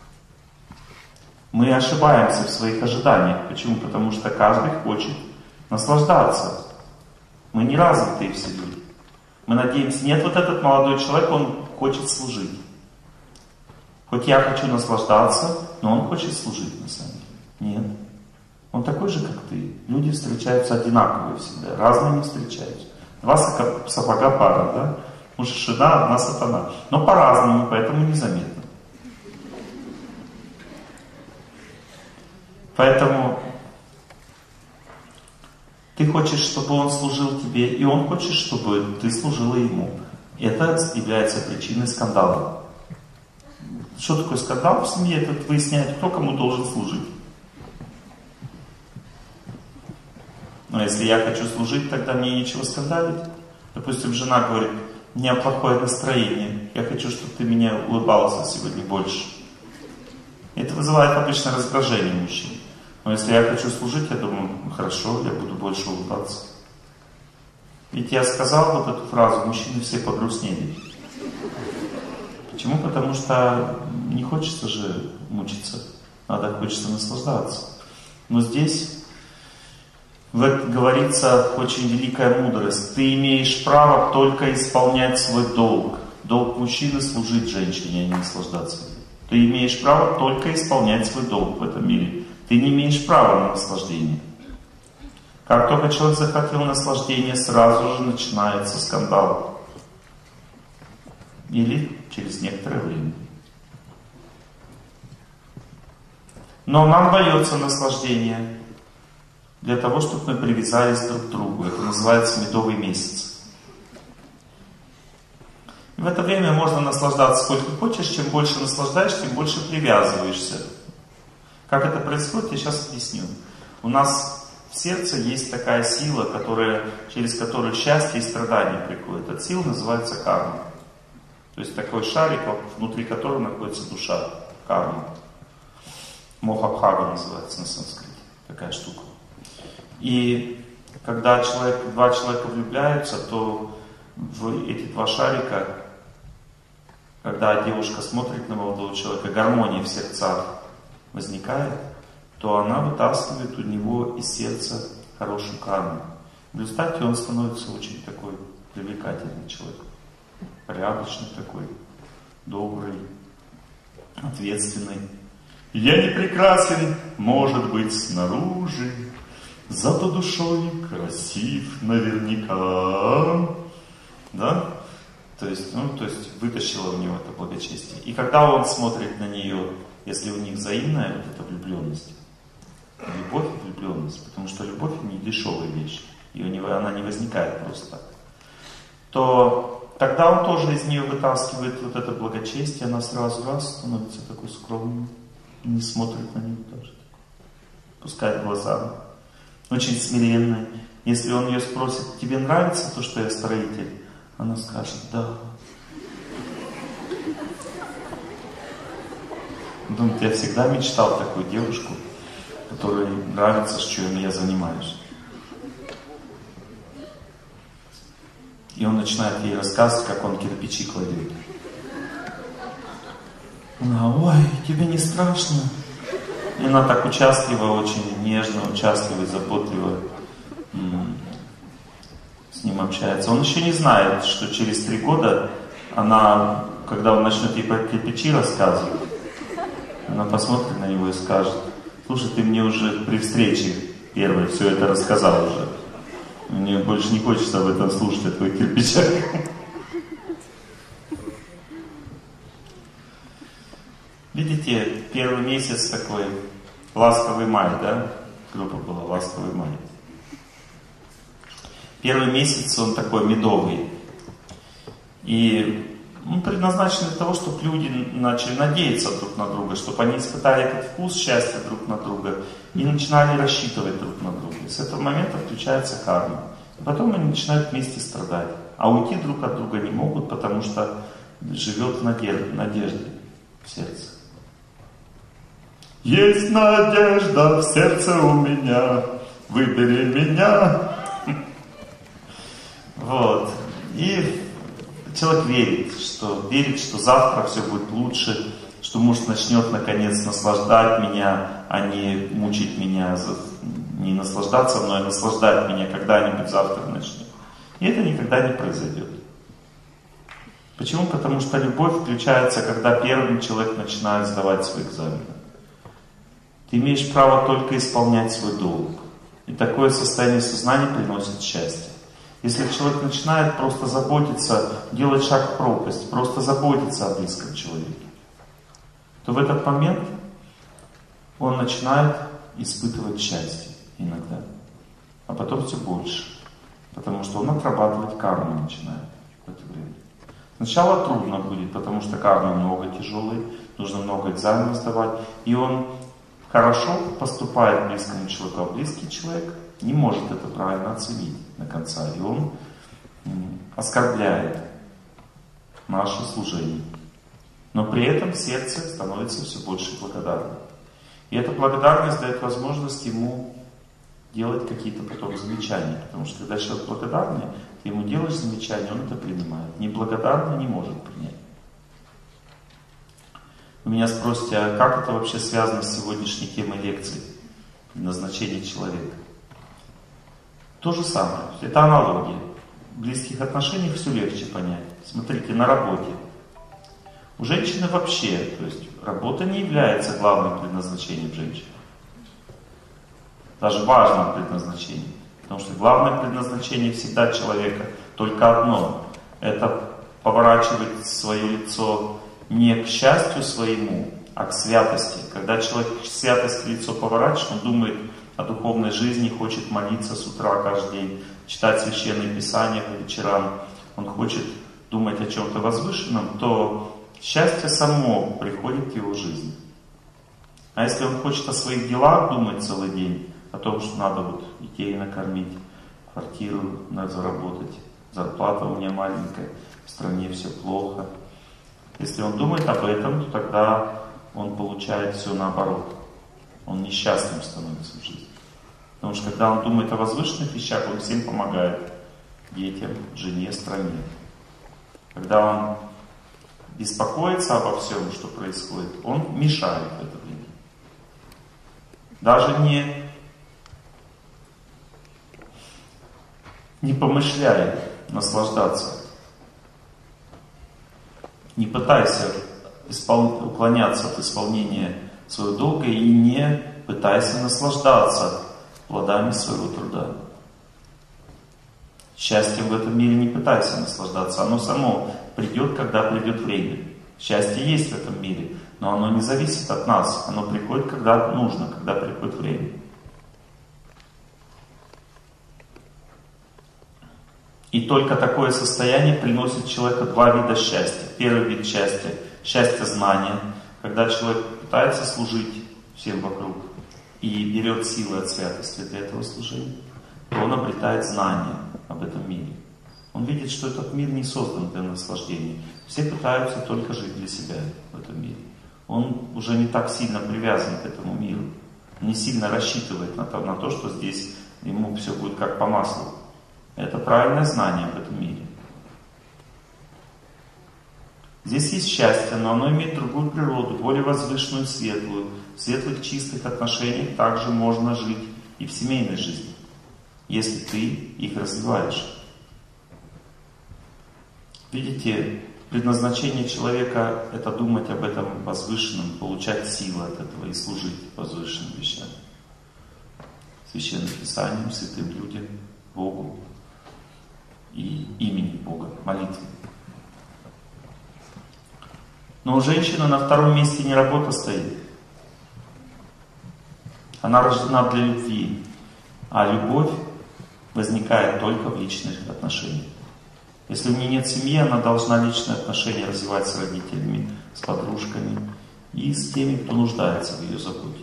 Мы ошибаемся в своих ожиданиях. Почему? Потому что каждый хочет наслаждаться. Мы не развитые в себе. Мы надеемся, нет, вот этот молодой человек, он хочет служить. Хоть я хочу наслаждаться, но он хочет служить на самом деле. Нет. Он такой же, как ты. Люди встречаются одинаковые всегда, разные не встречаются. Два сапога пара, да? Муж и жена, одна сатана. Но по-разному, поэтому незаметно. Поэтому ты хочешь, чтобы он служил тебе, и он хочет, чтобы ты служила ему. Это является причиной скандала. Что такое скандал в семье? Это выяснять, кто кому должен служить. Но если я хочу служить, тогда мне нечего скандалить. Допустим, жена говорит, у меня плохое настроение, я хочу, чтобы ты меня улыбался сегодня больше. Это вызывает обычно раздражение мужчин. Но если я хочу служить, я думаю, ну, хорошо, я буду больше улыбаться. Ведь я сказал вот эту фразу, мужчины все погрустнели. Почему? Потому что не хочется же мучиться, надо хочется наслаждаться. Но здесь вот говорится очень великая мудрость. Ты имеешь право только исполнять свой долг. Долг мужчины служить женщине, а не наслаждаться. Ты имеешь право только исполнять свой долг в этом мире. Ты не имеешь права на наслаждение. Как только человек захотел наслаждение, сразу же начинается скандал. Или через некоторое время. Но нам дается наслаждение для того, чтобы мы привязались друг к другу. Это называется медовый месяц. И в это время можно наслаждаться сколько хочешь. Чем больше наслаждаешься, тем больше привязываешься. Как это происходит, я сейчас объясню. У нас в сердце есть такая сила, которая, через которую счастье и страдания приходят. Эта сила называется карма. То есть такой шарик, внутри которого находится душа, карма. Мохабхага называется на санскрите. Такая штука. И когда человек, два человека влюбляются, то в эти два шарика, когда девушка смотрит на молодого человека, гармония в сердцах возникает, то она вытаскивает у него из сердца хорошую карму. В результате он становится очень такой привлекательный человек. Порядочный такой, добрый, ответственный. Я не прекрасен, может быть, снаружи, зато душой красив наверняка. Да? То есть, ну, то есть вытащила у него это благочестие. И когда он смотрит на нее, если у них взаимная вот эта влюбленность, любовь и влюбленность, потому что любовь не дешевая вещь, и у него она не возникает просто так, то тогда он тоже из нее вытаскивает вот это благочестие, она сразу раз становится такой скромной, не смотрит на него даже, пускает глаза, очень смиренной. Если он ее спросит, тебе нравится то, что я строитель? Она скажет, да. Думает, я всегда мечтал такую девушку, которой нравится, чем я занимаюсь. И он начинает ей рассказывать, как он кирпичи кладет. Она, ой, тебе не страшно? И она так участливо, очень нежно, участливо и заботливо с ним общается. Он еще не знает, что через три года она, когда он начнет ей про кирпичи рассказывать, она посмотрит на него и скажет, слушай, ты мне уже при встрече первой все это рассказал уже. Мне больше не хочется об этом слушать, о твоих кирпичах. Видите, первый месяц такой, ласковый май, да? Группа была, ласковый май. Первый месяц он такой медовый. И он предназначен для того, чтобы люди начали надеяться друг на друга, чтобы они испытали этот вкус счастья друг на друга и начинали рассчитывать друг на друга. И с этого момента включается карма. И потом они начинают вместе страдать. А уйти друг от друга не могут, потому что живет надежда, надежда в сердце. Есть надежда в сердце у меня, выбери меня. Вот. И человек верит, что верит, что завтра все будет лучше, что муж начнет наконец наслаждать меня, а не мучить меня, не наслаждаться мной, а наслаждать меня когда-нибудь завтра начнет. И это никогда не произойдет. Почему? Потому что любовь включается, когда первым человек начинает сдавать свои экзамены. Ты имеешь право только исполнять свой долг. И такое состояние сознания приносит счастье. Если человек начинает просто заботиться, делать шаг в пропасть, просто заботиться о близком человеке, то в этот момент он начинает испытывать счастье иногда, а потом все больше, потому что он отрабатывать карму начинает в это время. Сначала трудно будет, потому что карма много тяжелой, нужно много экзаменов сдавать, и он хорошо поступает к близкому человеку, а близкий человек не может это правильно оценить до конца, и он оскорбляет наше служение. Но при этом сердце становится все больше благодарным. И эта благодарность дает возможность ему делать какие-то потом замечания, потому что когда человек благодарный, ты ему делаешь замечания, он это принимает. Неблагодарный не может принять. Вы меня спросите, а как это вообще связано с сегодняшней темой лекции? Назначение человека. То же самое. Это аналогия. В близких отношениях все легче понять. Смотрите, на работе. У женщины вообще, то есть работа не является главным предназначением женщины. Даже важным предназначением. Потому что главное предназначение всегда человека только одно. Это поворачивать свое лицо не к счастью своему, а к святости. Когда человек к святости лицо поворачивает, он думает о духовной жизни, хочет молиться с утра каждый день, читать священные писания по вечерам, он хочет думать о чем-то возвышенном, то счастье само приходит в его жизнь. А если он хочет о своих делах думать целый день, о том, что надо вот детей накормить, квартиру надо заработать, зарплата у меня маленькая, в стране все плохо. Если он думает об этом, то тогда он получает все наоборот. Он несчастным становится в жизни. Потому что когда он думает о возвышенных вещах, он всем помогает. Детям, жене, стране. Когда он беспокоится обо всем, что происходит, он мешает в это время. Даже не, не помышляя наслаждаться. Не пытайся испол... уклоняться от исполнения своего долга и не пытайся наслаждаться плодами своего труда. Счастьем в этом мире не пытайся наслаждаться, оно само придет, когда придет время. Счастье есть в этом мире, но оно не зависит от нас, оно приходит, когда нужно, когда приходит время. И только такое состояние приносит человеку два вида счастья. Первый вид счастья – счастье знания, когда человек пытается служить всем вокруг и берет силы от святости для этого служения, то он обретает знания об этом мире. Он видит, что этот мир не создан для наслаждения. Все пытаются только жить для себя в этом мире. Он уже не так сильно привязан к этому миру, не сильно рассчитывает на то, на то, что здесь ему все будет как по маслу. Это правильное знание об этом мире. Здесь есть счастье, но оно имеет другую природу, более возвышенную, светлую. В светлых, чистых отношениях также можно жить и в семейной жизни, если ты их развиваешь. Видите, предназначение человека – это думать об этом возвышенном, получать силы от этого и служить возвышенным вещам. Священным Писанием, святым людям, Богу и имени Бога, молитве. Но у женщины на втором месте не работа стоит. Она рождена для любви, а любовь возникает только в личных отношениях. Если у нее нет семьи, она должна личные отношения развивать с родителями, с подружками и с теми, кто нуждается в ее заботе.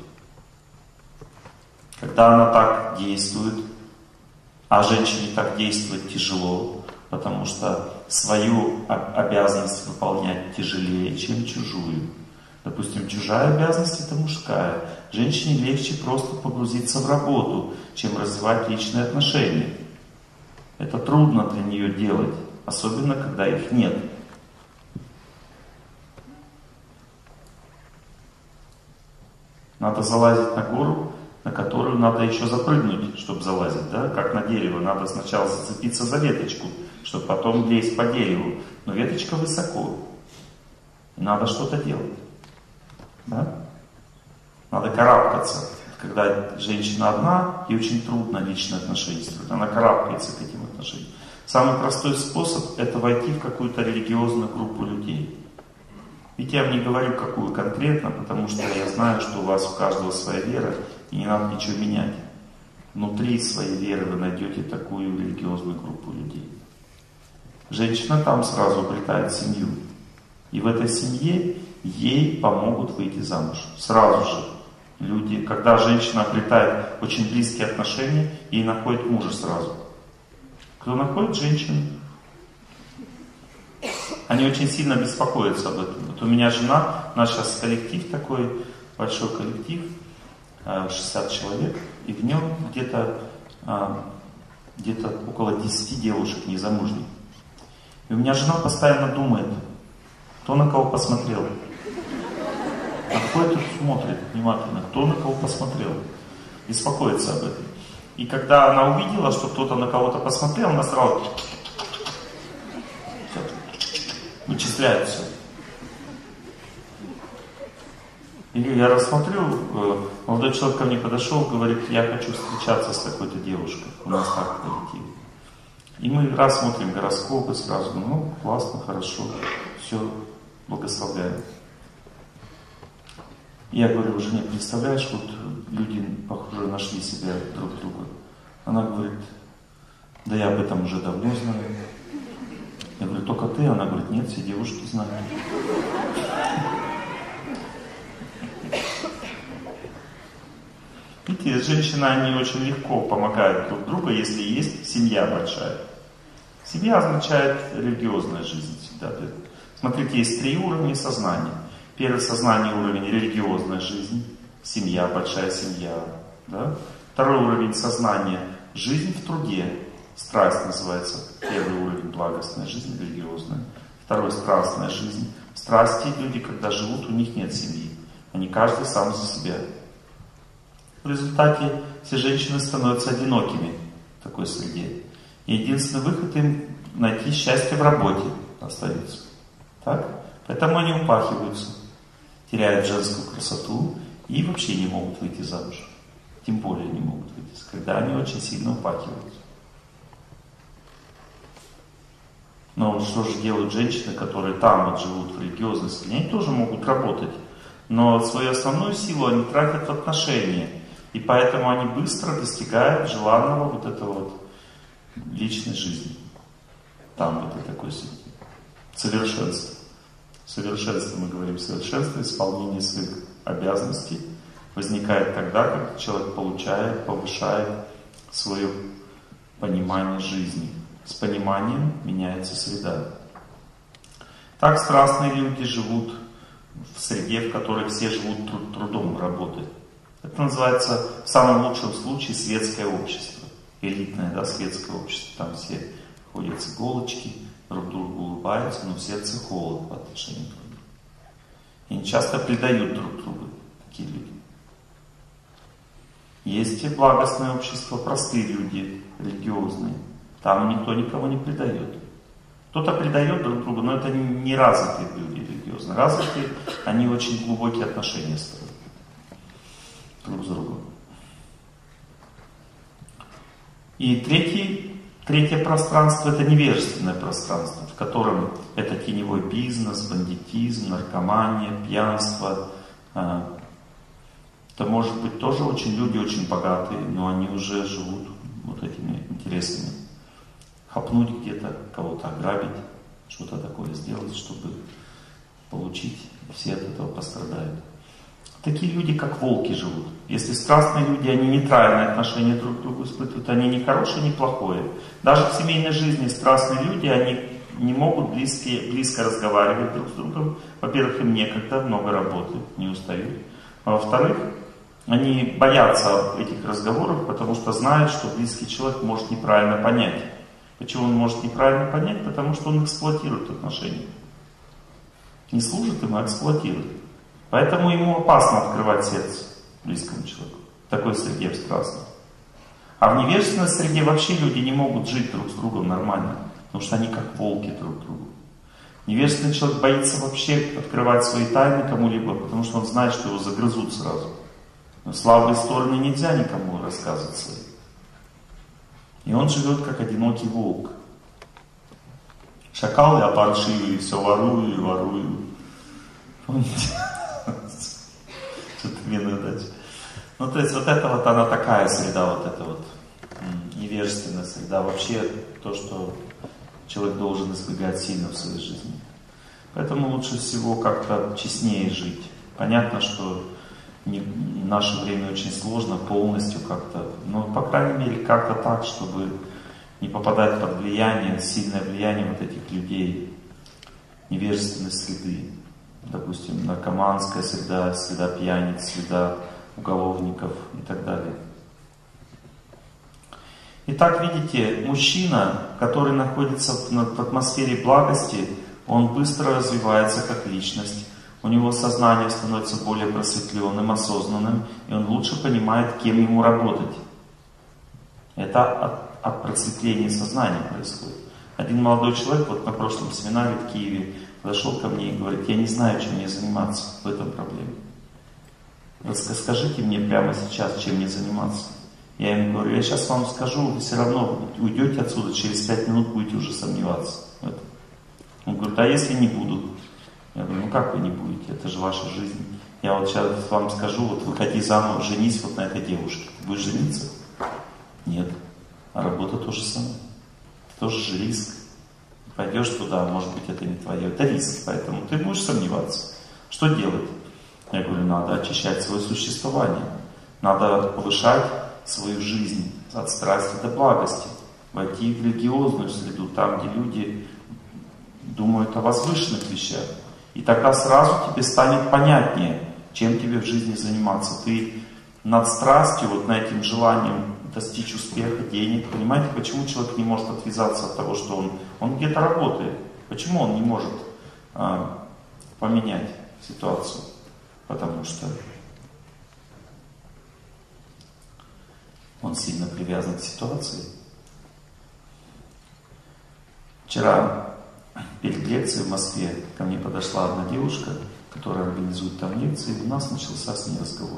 Когда она так действует, а женщине так действовать тяжело, потому что свою обязанность выполнять тяжелее, чем чужую. Допустим, чужая обязанность — это мужская. Женщине легче просто погрузиться в работу, чем развивать личные отношения. Это трудно для нее делать, особенно когда их нет. Надо залазить на гору, на которую надо еще запрыгнуть, чтобы залазить, да? Как на дерево. Надо сначала зацепиться за веточку, чтобы потом лезть по дереву. Но веточка высоко. И надо что-то делать. Да? Надо карабкаться. Когда женщина одна, ей очень трудно личные отношения строить. Она карабкается к этим отношениям. Самый простой способ — это войти в какую-то религиозную группу людей. Ведь я вам не говорю, какую конкретно, потому что я знаю, что у вас у каждого своя вера, и не надо ничего менять. Внутри своей веры вы найдете такую религиозную группу людей. Женщина там сразу обретает семью. И в этой семье ей помогут выйти замуж. Сразу же. Люди, когда женщина обретает очень близкие отношения, ей находит мужа сразу. Кто находит женщину? Они очень сильно беспокоятся об этом. Вот у меня жена, у нас сейчас коллектив такой, большой коллектив, шестьдесят человек, и в нем где-то где-то около десяти девушек незамужних. И у меня жена постоянно думает, кто на кого посмотрел. Подходит и смотрит внимательно, кто на кого посмотрел. Беспокоится об этом. И когда она увидела, что кто-то на кого-то посмотрел, она сразу вычисляет все. И я рассмотрю, молодой человек ко мне подошел, говорит, я хочу встречаться с такой-то девушкой. У нас так в коллективе. И мы рассмотрим гороскопы сразу. Ну, классно, хорошо, все, благословляем. Я говорю жене, представляешь, вот люди, похоже, нашли себя друг друга. Она говорит, да я об этом уже давно знаю. Я говорю, только ты? Она говорит, нет, все девушки знают. Видите, женщины, они очень легко помогают друг другу, если есть семья большая. Семья означает религиозная жизнь всегда. Смотрите, есть три уровня сознания. Первый сознание уровень религиозная жизнь, семья, большая семья. Да? Второй уровень сознания жизнь в труде, страсть называется. Первый уровень благостная жизнь, религиозная. Второй страстная жизнь. В страсти люди, когда живут, у них нет семьи. Они каждый сам за себя. В результате все женщины становятся одинокими в такой среде. И единственный выход им найти счастье в работе остается. Так? Поэтому они упахиваются, теряют женскую красоту и вообще не могут выйти замуж. Тем более не могут выйти, когда они очень сильно упахиваются. Но что же делают женщины, которые там вот живут в религиозной среде? Они тоже могут работать, но свою основную силу они тратят в отношения. И поэтому они быстро достигают желанного вот этого вот личной жизни. Там, в этой такой среде. Совершенство. Совершенство, мы говорим, совершенство, исполнение своих обязанностей возникает тогда, когда человек получает, повышает свое понимание жизни. С пониманием меняется среда. Так страстные люди живут в среде, в которой все живут труд, трудом, работой. Это называется в самом лучшем случае светское общество. Элитное, да, светское общество. Там все ходят с иголочки, друг другу улыбаются, но в сердце холод по отношению к другу. И они часто предают друг друга, такие люди. Есть и благостное общество, простые люди, религиозные. Там никто никого не предает. Кто-то предает друг друга, но это не развитые люди религиозные. Развитые, они очень глубокие отношения строят друг с другом. И третий, третье пространство — это невежественное пространство, в котором это теневой бизнес, бандитизм, наркомания, пьянство. Это может быть тоже очень люди очень богатые, но они уже живут вот этими интересами. Хапнуть где-то, кого-то ограбить, что-то такое сделать, чтобы получить, все от этого пострадают. такие люди, как волки, живут. Если страстные люди, они нейтральные отношения друг к другу испытывают, они не хорошее, не плохое. Даже в семейной жизни страстные люди, они не могут близкие, близко разговаривать друг с другом. Во-первых, им некогда, много работы, не устают. А во-вторых, они боятся этих разговоров, потому что знают, что близкий человек может неправильно понять. Почему он может неправильно понять? Потому что он эксплуатирует отношения. Не служит им, а эксплуатирует. Поэтому ему опасно открывать сердце близкому человеку. В такой среде, в страстной. А в невежественной среде вообще люди не могут жить друг с другом нормально. Потому что они как волки друг другу. Невежественный человек боится вообще открывать свои тайны кому-либо, потому что он знает, что его загрызут сразу. Но слабые стороны нельзя никому рассказывать свои. И он живет как одинокий волк. Шакал я паршивый, все ворую и ворую. Помните? Что-то мне удачи. Ну, то есть вот это вот, она такая среда, вот эта вот невежественная среда. Вообще то, что человек должен избегать сильно в своей жизни. Поэтому лучше всего как-то честнее жить. Понятно, что не, в наше время очень сложно полностью как-то, но по крайней мере как-то так, чтобы не попадать под влияние, сильное влияние вот этих людей, невежественной среды. Допустим, наркоманская среда, среда пьяниц, среда уголовников и так далее. Итак, видите, мужчина, который находится в атмосфере благости, он быстро развивается как личность. У него сознание становится более просветленным, осознанным, и он лучше понимает, кем ему работать. Это от, от просветления сознания происходит. Один молодой человек, вот на прошлом семинаре в Киеве, подошел ко мне и говорит: я не знаю, чем мне заниматься, в этом проблеме. Расскажите мне прямо сейчас, чем мне заниматься. Я ему говорю: я сейчас вам скажу, вы все равно уйдете отсюда, через пять минут будете уже сомневаться в этом. Он говорит: а если не буду? Я говорю: ну как вы не будете, это же ваша жизнь. Я вот сейчас вам скажу, вот выходи замуж, женись вот на этой девушке. Ты будешь жениться? Нет. А работа то же самое. Это тоже же риск. Пойдешь туда, может быть, это не твое. Это риск, поэтому ты будешь сомневаться. Что делать? Я говорю: надо очищать свое существование. Надо повышать свою жизнь от страсти до благости. Войти в религиозную среду, там, где люди думают о возвышенных вещах. И тогда сразу тебе станет понятнее, чем тебе в жизни заниматься. Ты над страстью, вот над этим желанием достичь успеха, денег. Понимаете, почему человек не может отвязаться от того, что он, он где-то работает? Почему он не может а, поменять ситуацию? Потому что он сильно привязан к ситуации. Вчера перед лекцией в Москве ко мне подошла одна девушка, которая организует там лекции, и у нас начался с ней разговор.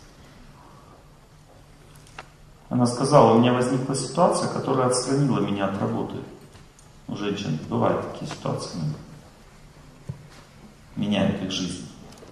Она сказала: у меня возникла ситуация, которая отстранила меня от работы. У женщин бывают такие ситуации, меняют их жизнь.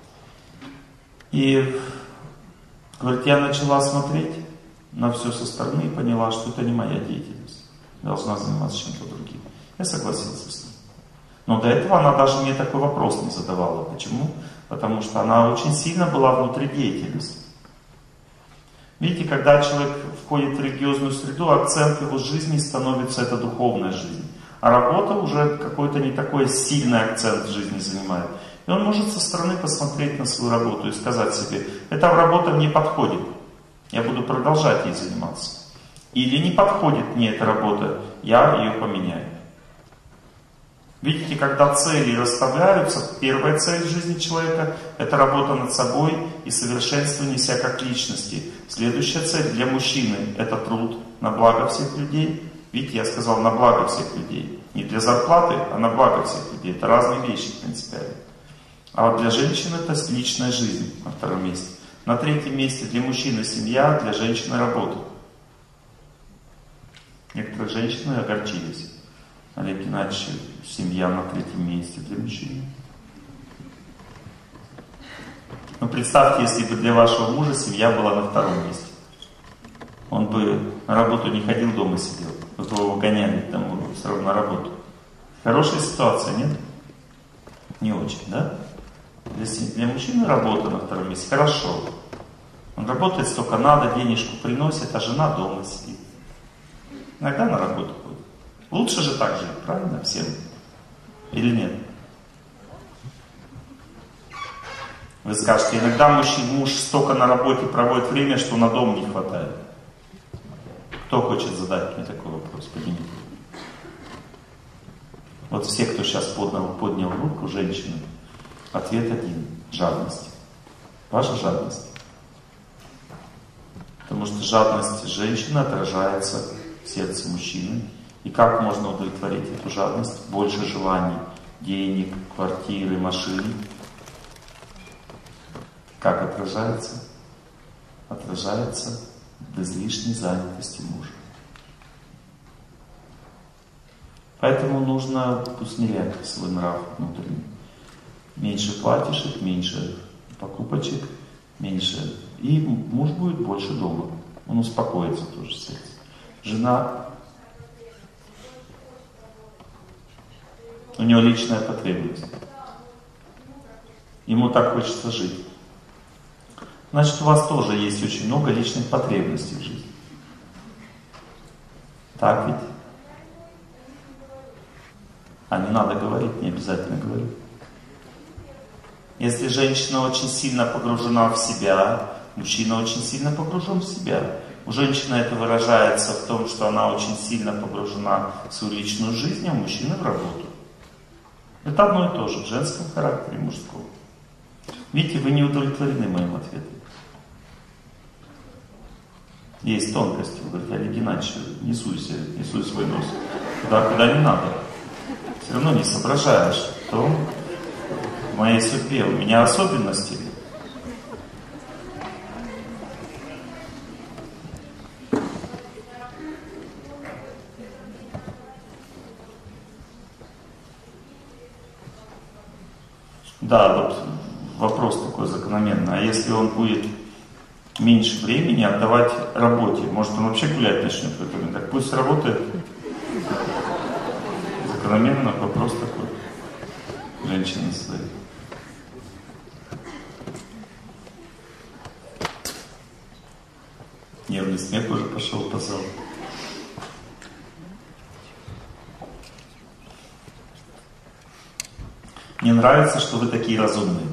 И, говорит, я начала смотреть на все со стороны и поняла, что это не моя деятельность. Должна заниматься чем-то другим. Я согласился с ней. Но до этого она даже мне такой вопрос не задавала. Почему? Потому что она очень сильно была внутри деятельности. Видите, когда человек входит в религиозную среду, акцент его жизни становится это духовная жизнь. А работа уже какой-то не такой сильный акцент в жизни занимает. И он может со стороны посмотреть на свою работу и сказать себе: эта работа мне подходит, я буду продолжать ей заниматься. Или не подходит мне эта работа, я ее поменяю. Видите, когда цели расставляются, первая цель в жизни человека – это работа над собой и совершенствование себя как личности. Следующая цель для мужчины – это труд на благо всех людей. Видите, я сказал на благо всех людей. Не для зарплаты, а на благо всех людей. Это разные вещи принципиально. А вот для женщины это личная жизнь на втором месте. На третьем месте для мужчины семья, для женщины работа. Некоторые женщины огорчились. Олег Геннадьевич, семья на третьем месте для мужчин. Ну представьте, если бы для вашего мужа семья была на втором месте. Он бы на работу не ходил, дома сидел. Вы бы его гоняли там, все равно на работу. Хорошая ситуация, нет? Не очень, да? Если для мужчины работа на втором месте, хорошо. Он работает столько надо, денежку приносит, а жена дома сидит. Иногда на работу ходит. Лучше же так жить, правильно, всем? Или нет? Вы скажете, иногда мужчина, муж столько на работе проводит время, что на дом не хватает. Кто хочет задать мне такой вопрос? Поднимите. Вот все, кто сейчас поднял, поднял руку, женщины, ответ один. Жадность. Ваша жадность. Потому что жадность женщины отражается в сердце мужчины. И как можно удовлетворить эту жадность? Больше желаний, денег, квартиры, машин. Как отражается? Отражается в излишней занятости мужа. Поэтому нужно усмирять свой нрав внутренний. Меньше платьишек, меньше покупочек, меньше. И муж будет больше дома. Он успокоится тоже в сердце. Жена, у него личная потребность. Ему так хочется жить. Значит, у вас тоже есть очень много личных потребностей в жизни. Так ведь? А не надо говорить, не обязательно говорить. Если женщина очень сильно погружена в себя, мужчина очень сильно погружен в себя. У женщины это выражается в том, что она очень сильно погружена в свою личную жизнь, а у мужчины в работу. Это одно и то же, в женском характере, в мужском. Видите, вы не удовлетворены моим ответом. Есть тонкости. Вы говорите, Олег Геннадьевич, не суйся, не суй свой нос. Туда, куда не надо. Все равно не соображаешь, то в моей судьбе у меня особенности. Да, вот вопрос такой закономерный. А если он будет меньше времени отдавать работе, может он вообще гулять начнет в это время? Так пусть работает. Закономерно вопрос такой. Женщина своей. Нервный смех уже пошел по залу. Мне нравится, что вы такие разумные.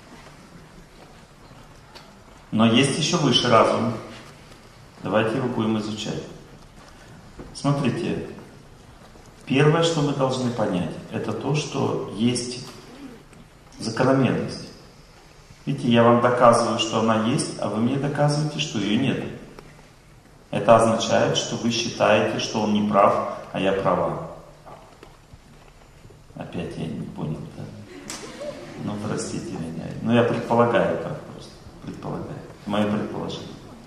Но есть еще выше разум. Давайте его будем изучать. Смотрите, первое, что мы должны понять, это то, что есть закономерность. Видите, я вам доказываю, что она есть, а вы мне доказываете, что ее нет. Это означает, что вы считаете, что он не прав, а я права. Опять я не понял, да? Ну, простите меня. Ну, я предполагаю так просто. Предполагаю. Мое предположение.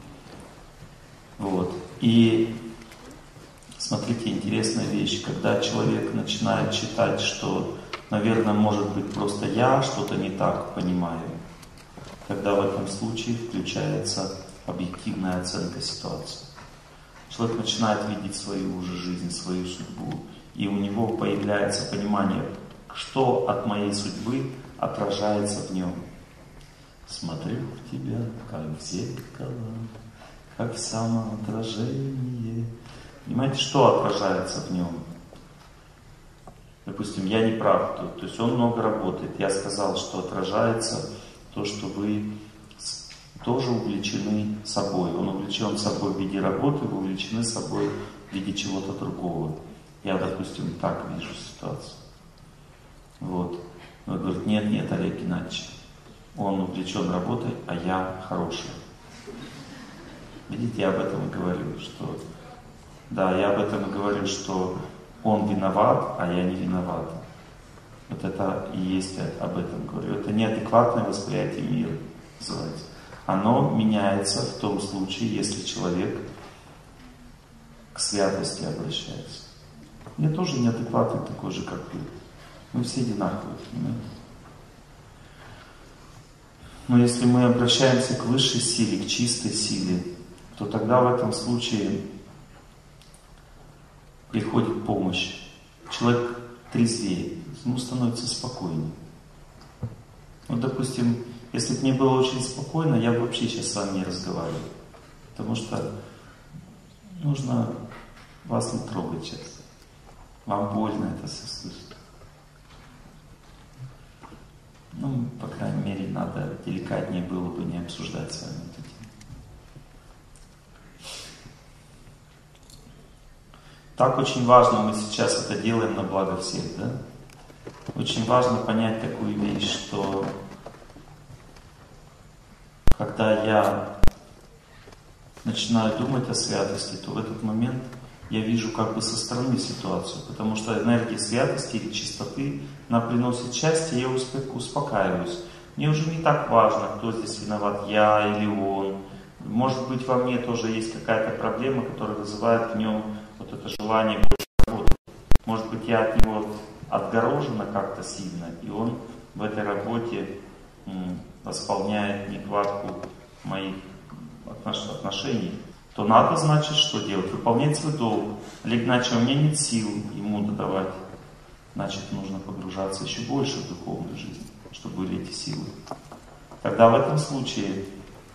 Вот. И смотрите, интересная вещь. Когда человек начинает считать, что, наверное, может быть, просто я что-то не так понимаю, тогда в этом случае включается объективная оценка ситуации. Человек начинает видеть свою уже жизнь, свою судьбу, и у него появляется понимание, что от моей судьбы отражается в нем. Смотрю в тебя, как в зеркало, как в самоотражении. Понимаете, что отражается в нем? Допустим, я не прав, то, то есть он много работает. Я сказал, что отражается то, что вы тоже увлечены собой. Он увлечен собой в виде работы, вы увлечены собой в виде чего-то другого. Я, допустим, так вижу ситуацию. Вот. Он говорит, нет, нет, Олег Геннадьевич, он увлечен работой, а я хороший. Видите, я об этом и говорю, что да, я об этом и говорю, что он виноват, а я не виноват. Вот это и есть об этом говорю. Это неадекватное восприятие мира называется. Оно меняется в том случае, если человек к святости обращается. Я тоже неадекватный такой же, как вы. Мы все одинаковые, понимаете? Но если мы обращаемся к высшей силе, к чистой силе, то тогда в этом случае приходит помощь. Человек трезвее, ему становится спокойнее. Вот, допустим, если бы мне было очень спокойно, я бы вообще сейчас с вами не разговаривал. Потому что нужно вас не трогать сейчас. Вам больно это все слышать. Ну, по крайней мере, надо деликатнее было бы не обсуждать с вами эту тему. Так очень важно, мы сейчас это делаем на благо всех, да? Очень важно понять такую вещь, что когда я начинаю думать о святости, то в этот момент я вижу как бы со стороны ситуацию, потому что энергия святости или чистоты, она приносит счастье, и я успокаиваюсь. Мне уже не так важно, кто здесь виноват, я или он. Может быть, во мне тоже есть какая-то проблема, которая вызывает в нем вот это желание больше работать. Может быть, я от него отгорожена как-то сильно, и он в этой работе м, восполняет нехватку моих отношений. То надо, значит, что делать? Выполнять свой долг. Или иначе у меня нет сил ему додавать. Значит, нужно погружаться еще больше в духовную жизнь, чтобы были эти силы. Тогда в этом случае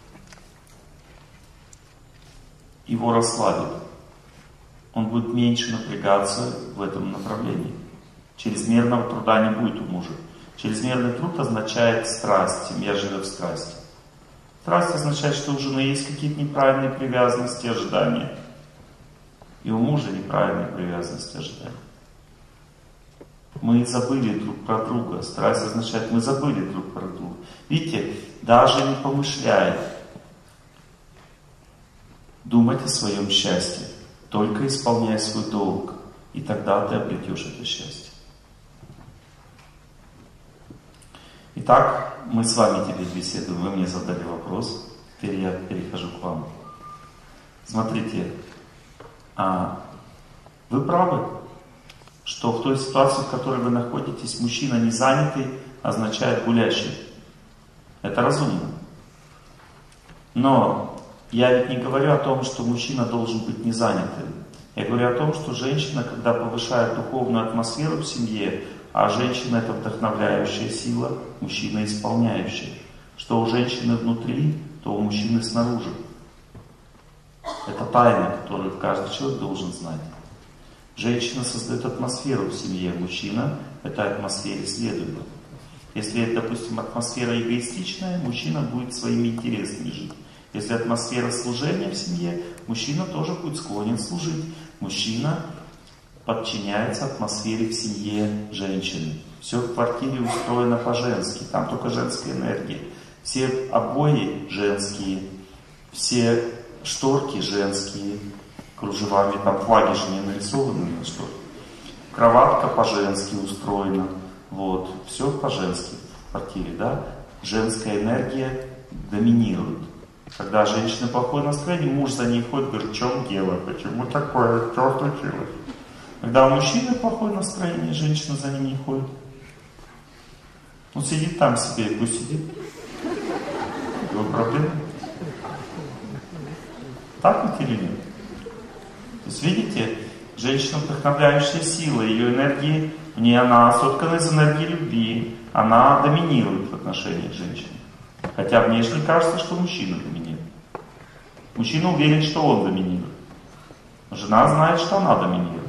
его расслабит. Он будет меньше напрягаться в этом направлении. Чрезмерного труда не будет у мужа. Чрезмерный труд означает страсть. Семья живет в страсти. Страсть означает, что у жены есть какие-то неправильные привязанности, ожидания. И у мужа неправильные привязанности, ожидания. Мы забыли друг про друга. Страсть означает, мы забыли друг про друга. Видите, даже не помышляя думать о своем счастье, только исполняя свой долг, и тогда ты обретешь это счастье. Итак, мы с вами теперь беседуем, вы мне задали вопрос, теперь я перехожу к вам. Смотрите, а вы правы, что в той ситуации, в которой вы находитесь, мужчина не занятый означает гулящий. Это разумно. Но я ведь не говорю о том, что мужчина должен быть не занятым. Я говорю о том, что женщина, когда повышает духовную атмосферу в семье, а женщина — это вдохновляющая сила, мужчина — исполняющий. Что у женщины внутри, то у мужчины снаружи. Это тайна, которую каждый человек должен знать. Женщина создает атмосферу в семье, мужчина этой атмосфере следует. Если, допустим, атмосфера эгоистичная, мужчина будет своими интересами жить. Если атмосфера служения в семье, мужчина тоже будет склонен служить. Мужчина подчиняется атмосфере в семье женщины. Все в квартире устроено по-женски, там только женская энергия. Все обои женские, все шторки женские, кружевами, там флаги же не нарисованы на шторке. Кроватка по-женски устроена, вот, все по-женски в квартире, да. Женская энергия доминирует. Когда женщина плохое настроение, муж за ней ходит, говорит, в чем дело, почему такое, что случилось? Когда у мужчины плохое настроение, женщина за ним не ходит. Он сидит там себе, пусть сидит. Его проблема. Так ведь или нет? То есть, видите, женщина вдохновляющая сила, ее энергии, в ней она соткана из энергии любви, она доминирует в отношениях женщины. Хотя внешне кажется, что мужчина доминирует. Мужчина уверен, что он доминирует. Жена знает, что она доминирует.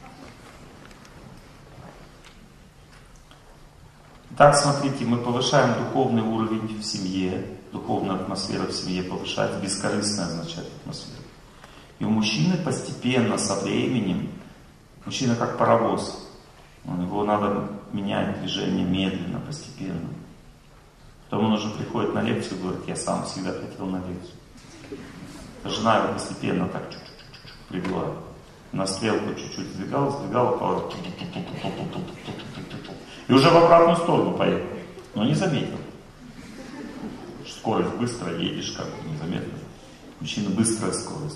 Итак, смотрите, мы повышаем духовный уровень в семье, духовная атмосфера в семье повышается, бескорыстная означает атмосфера. И у мужчины постепенно, со временем, мужчина как паровоз, его надо менять движение медленно, постепенно. Потом он уже приходит на лекцию и говорит, я сам всегда хотел на лекцию. Жена его постепенно так чуть-чуть привела. На стрелку чуть-чуть сдвигала, сдвигала, поворот. И уже в обратную сторону поехал. Но не заметил. Скорость быстро, едешь как бы незаметно. Мужчина быстрая скорость.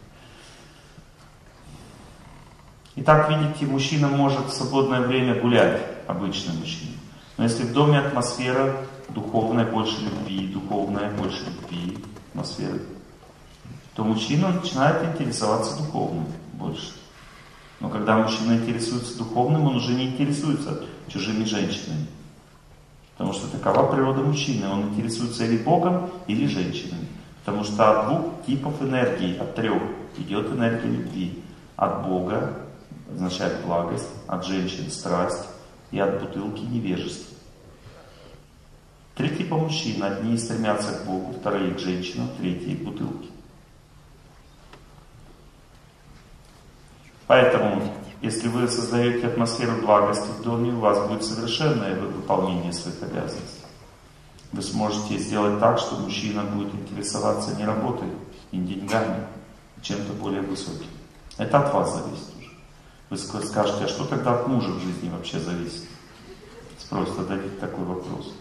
Итак, видите, мужчина может в свободное время гулять, обычный мужчина. Но если в доме атмосфера духовная, больше любви, духовная, больше любви, атмосферы, то мужчина начинает интересоваться духовным больше. Но когда мужчина интересуется духовным, он уже не интересуется чужими женщинами. Потому что такова природа мужчины. Он интересуется или Богом, или женщинами. Потому что от двух типов энергии, от трех, идет энергия любви. От Бога означает благость, от женщин страсть и от бутылки невежество. Три типа мужчин. Одни стремятся к Богу, вторые к женщинам, третьи к бутылке. Поэтому, если вы создаете атмосферу благости в доме, у вас будет совершенное выполнение своих обязанностей. Вы сможете сделать так, что мужчина будет интересоваться не работой, не деньгами, а чем-то более высоким. Это от вас зависит уже. Вы скажете, а что тогда от мужа в жизни вообще зависит? Спросит, зададите такой вопрос.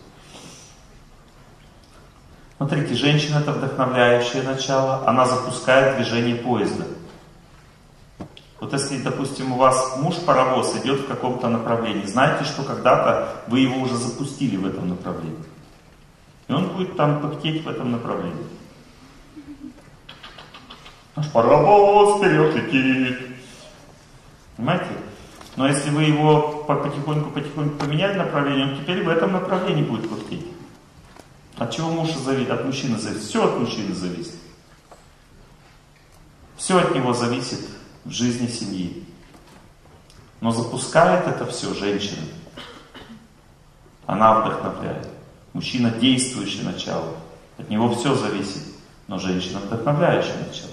Смотрите, женщина — это вдохновляющее начало, она запускает движение поезда. Вот если, допустим, у вас муж-паровоз идет в каком-то направлении, знаете, что когда-то вы его уже запустили в этом направлении. И он будет там пыхтеть в этом направлении. Наш паровоз вперед летит. Понимаете? Но если вы его потихоньку-потихоньку поменяли направление, он теперь в этом направлении будет пыхтеть. От чего муж зависит? От мужчины зависит. Все от мужчины зависит. Все от него зависит в жизни семьи. Но запускает это все женщина. Она вдохновляет. Мужчина — действующее начало. От него все зависит. Но женщина — вдохновляющее начало.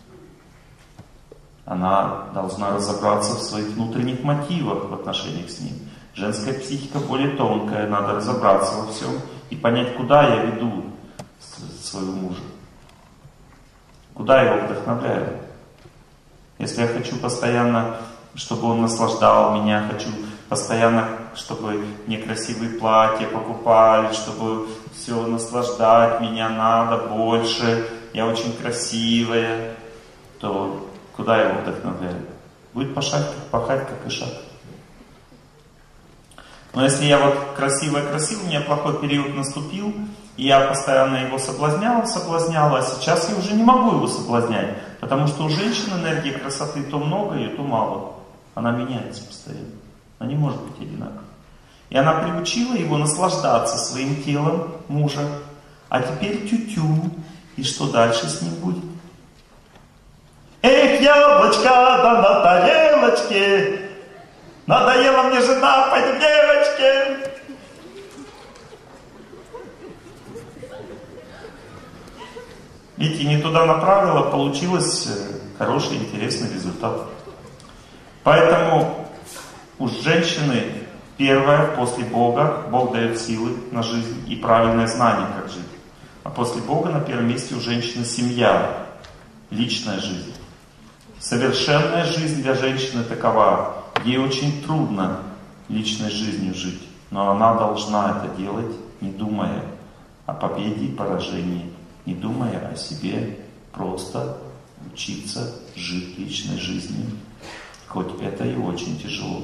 Она должна разобраться в своих внутренних мотивах в отношениях с ним. Женская психика более тонкая. Надо разобраться во всем и понять, куда я веду своего мужа. Куда я его вдохновляю. Если я хочу постоянно, чтобы он наслаждал меня, хочу постоянно, чтобы мне красивые платья покупали, чтобы все наслаждать меня надо больше, я очень красивая, то куда я его вдохновляю? Будет пахать, пахать как ишак. Но если я вот красивая-красивая, у меня плохой период наступил, и я постоянно его соблазняла, соблазняла, а сейчас я уже не могу его соблазнять, потому что у женщин энергии красоты то много и то мало. Она меняется постоянно. Она не может быть одинаковой. И она приучила его наслаждаться своим телом мужа. А теперь тю-тю. И что дальше с ним будет? Эх, яблочко, да на тарелочке! Надоела мне жена, пойду к девочке! Видите, не туда направила, получилось хороший, интересный результат. Поэтому у женщины первое, после Бога, Бог дает силы на жизнь и правильное знание, как жить. А после Бога на первом месте у женщины семья, личная жизнь. Совершенная жизнь для женщины такова. Ей очень трудно личной жизнью жить, но она должна это делать, не думая о победе и поражении, не думая о себе, просто учиться жить личной жизнью, хоть это и очень тяжело.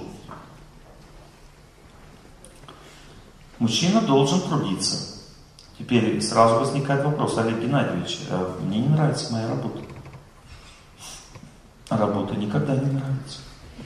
Мужчина должен трудиться. Теперь сразу возникает вопрос: Олег Геннадьевич, а мне не нравится моя работа. Работа никогда не нравится.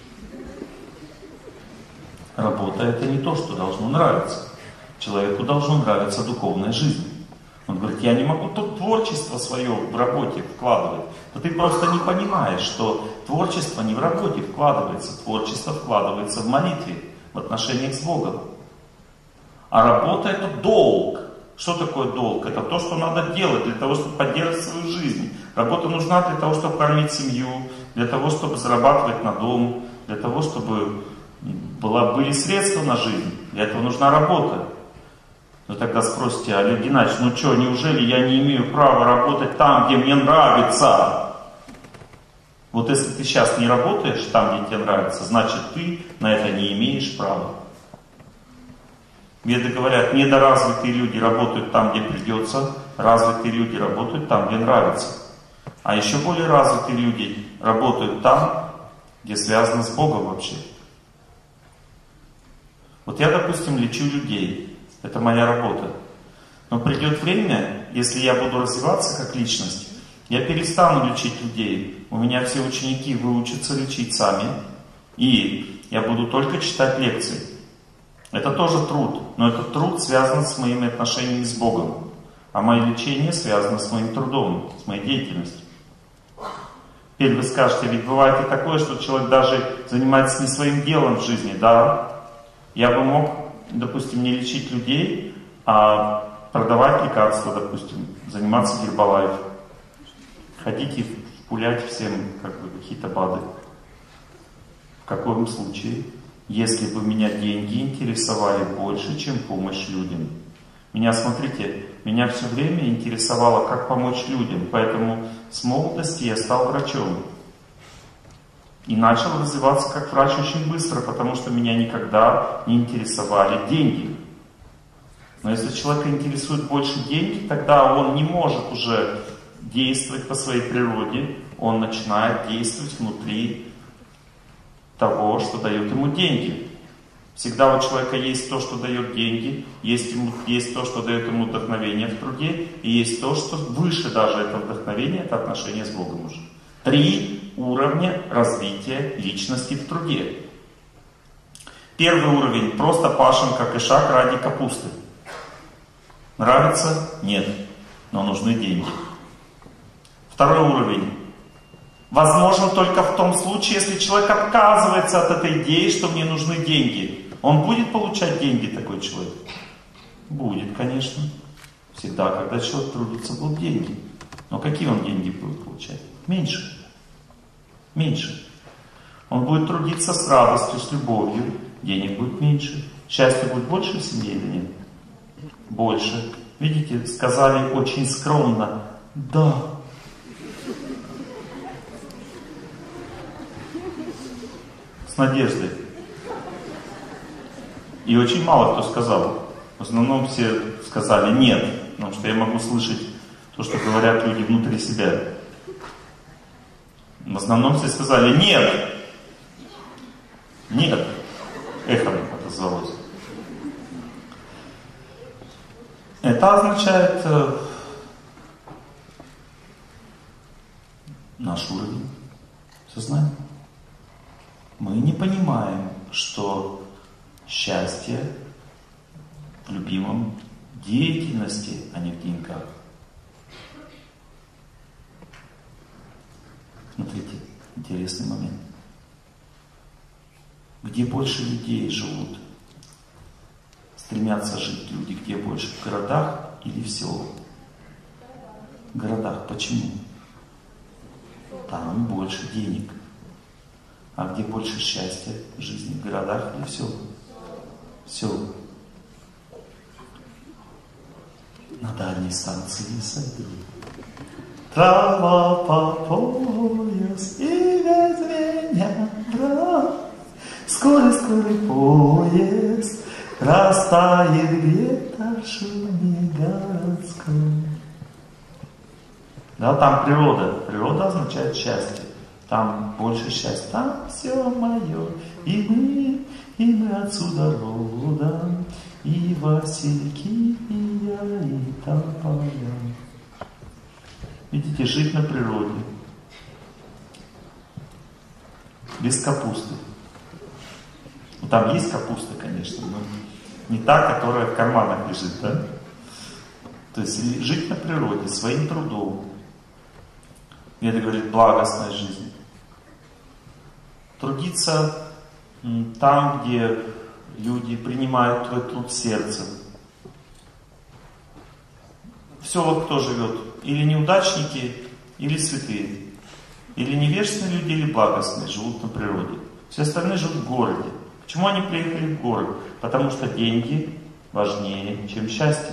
Работа — это не то, что должно нравиться. Человеку должно нравиться духовная жизнь. Он говорит: я не могу то творчество свое в работе вкладывать. Но ты просто не понимаешь, что творчество не в работе вкладывается. Творчество вкладывается в молитве, в отношениях с Богом. А работа — это долг. Что такое долг? Это то, что надо делать для того, чтобы поддерживать свою жизнь. Работа нужна для того, чтобы кормить семью, для того, чтобы зарабатывать на дом, для того, чтобы была, были средства на жизнь. Для этого нужна работа. Вы тогда спросите: Олег Геннадьевич, ну что, неужели я не имею права работать там, где мне нравится? Вот если ты сейчас не работаешь там, где тебе нравится, значит ты на это не имеешь права. Веды говорят, недоразвитые люди работают там, где придется, развитые люди работают там, где нравится. А еще более развитые люди работают там, где связано с Богом вообще. Вот я, допустим, лечу людей. Это моя работа. Но придет время, если я буду развиваться как личность, я перестану лечить людей. У меня все ученики выучатся лечить сами. И я буду только читать лекции. Это тоже труд, но этот труд связан с моими отношениями с Богом. А мое лечение связано с моим трудом, с моей деятельностью. Теперь вы скажете, ведь бывает и такое, что человек даже занимается не своим делом в жизни, да? Я бы мог, допустим, не лечить людей, а продавать лекарства, допустим, заниматься гербалайф, ходить и пулять всем как бы какие-то БАДы. В каком случае? Если бы меня деньги интересовали больше, чем помощь людям. Меня, смотрите, меня все время интересовало, как помочь людям, поэтому с молодости я стал врачом. И начал развиваться как врач очень быстро, потому что меня никогда не интересовали деньги. Но если человека интересует больше деньги, тогда он не может уже действовать по своей природе, он начинает действовать внутри того, что дает ему деньги. Всегда у человека есть то, что дает деньги, есть, ему, есть то, что дает ему вдохновение в труде, и есть то, что выше даже этого вдохновения, это отношение с Богом уже. Три уровня развития личности в труде. Первый уровень, просто пашем как ишак ради капусты. Нравится? Нет, но нужны деньги. Второй уровень. Возможен только в том случае, если человек отказывается от этой идеи, что мне нужны деньги. Он будет получать деньги, такой человек? Будет, конечно. Всегда, когда человек трудится, будут деньги. Но какие он деньги будет получать? Меньше. Меньше. Он будет трудиться с радостью, с любовью. Денег будет меньше. Счастья будет больше в семье или нет? Больше. Видите, сказали очень скромно. Да. С надеждой. И очень мало кто сказал. В основном все сказали нет, потому что я могу слышать то, что говорят люди внутри себя. В основном все сказали нет. Нет. Эхом отозвалось. Это означает э, наш уровень сознания. Мы не понимаем, что счастье в любимом деятельности, а не в деньгах. Смотрите, интересный момент. Где больше людей живут? Стремятся жить люди, где больше? В городах или в селах? В городах. Почему? Там больше денег. А где больше счастья в жизни? В городах или в селах? В селах. На дальней станции сойду. Трава по пояс, и без меня, брат, скорый-скорый поезд растает где-то в шуме городском. Да, там природа. Природа означает счастье. Там больше счастья. Там все мое. И мы, и мы отсюда родом. И васильки, и я, и тополя. Видите, жить на природе. Без капусты. Ну, там есть капуста, конечно, но не та, которая в карманах лежит, да? То есть жить на природе, своим трудом. И это говорит благостная жизнь. Трудиться там, где люди принимают твой труд сердцем. В селах кто живет? Или неудачники, или святые. Или невежественные люди, или благостные живут на природе. Все остальные живут в городе. Почему они приехали в город? Потому что деньги важнее, чем счастье.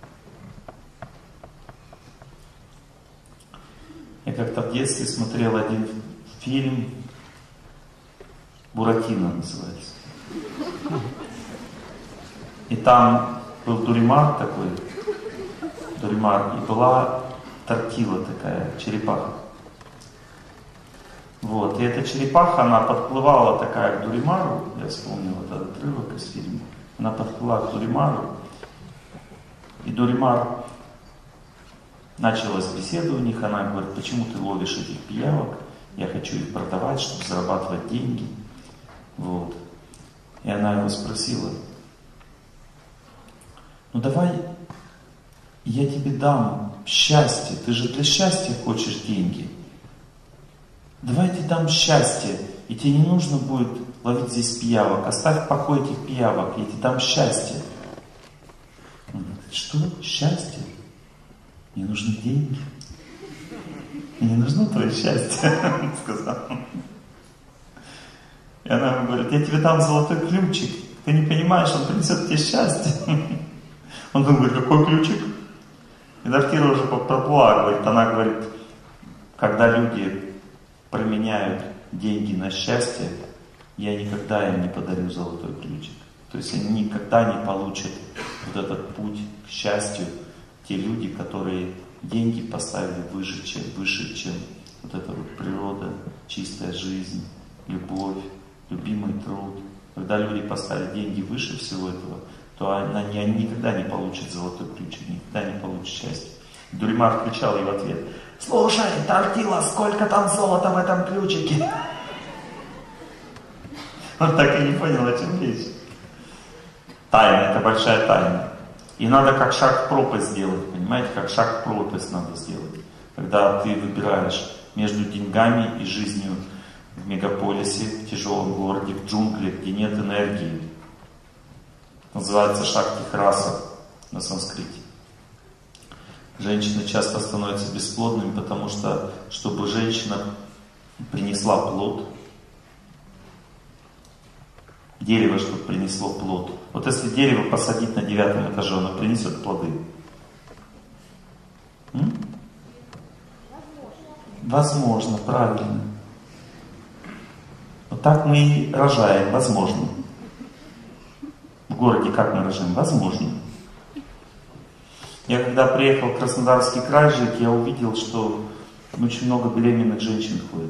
Я как-то в детстве смотрел один фильм, «Буратино» называется. И там был дуримар такой, дуримар, и была тортила такая, черепаха. Вот, и эта черепаха, она подплывала такая к дуримару, я вспомнил этот отрывок из фильма, она подплыла к дуримару, и дуримар, началась беседа у них, она говорит, почему ты ловишь этих пиявок, я хочу их продавать, чтобы зарабатывать деньги. Вот. И она его спросила, ну давай я тебе дам счастье, ты же для счастья хочешь деньги. Давай я тебе дам счастье, и тебе не нужно будет ловить здесь пиявок, оставь в покое этих пиявок, я тебе дам счастье. Он говорит, что? Счастье? Мне нужны деньги. Мне не нужно твое счастье, он сказал. И она ему говорит, я тебе дам золотой ключик, ты не понимаешь, он принесет тебе счастье. Он говорит, какой ключик? И Дартира уже проплыла, говорит, она говорит, когда люди променяют деньги на счастье, я никогда им не подарю золотой ключик. То есть они никогда не получат вот этот путь к счастью, те люди, которые деньги поставили выше, чем, выше, чем вот эта вот природа, чистая жизнь, любовь, любимый труд. Когда люди поставят деньги выше всего этого, то они, они никогда не получат золотой ключик, никогда не получат счастье. Дуримар кричал ей в ответ, слушай, Тортила, сколько там золота в этом ключике? Он так и не понял, о чем речь. Тайна, это большая тайна. И надо как шаг в пропасть сделать, понимаете, как шаг в пропасть надо сделать. Когда ты выбираешь между деньгами и жизнью в мегаполисе, в тяжелом городе, в джунглях, где нет энергии. Это называется шакти-храса на санскрите. Женщины часто становятся бесплодными, потому что, чтобы женщина принесла плод, дерево, чтобы принесло плод. Вот если дерево посадить на девятом этаже, оно принесет плоды? М? Возможно, правильно. Вот так мы и рожаем, возможно. В городе как мы рожаем? Возможно. Я когда приехал в Краснодарский край жить, я увидел, что очень много беременных женщин ходит.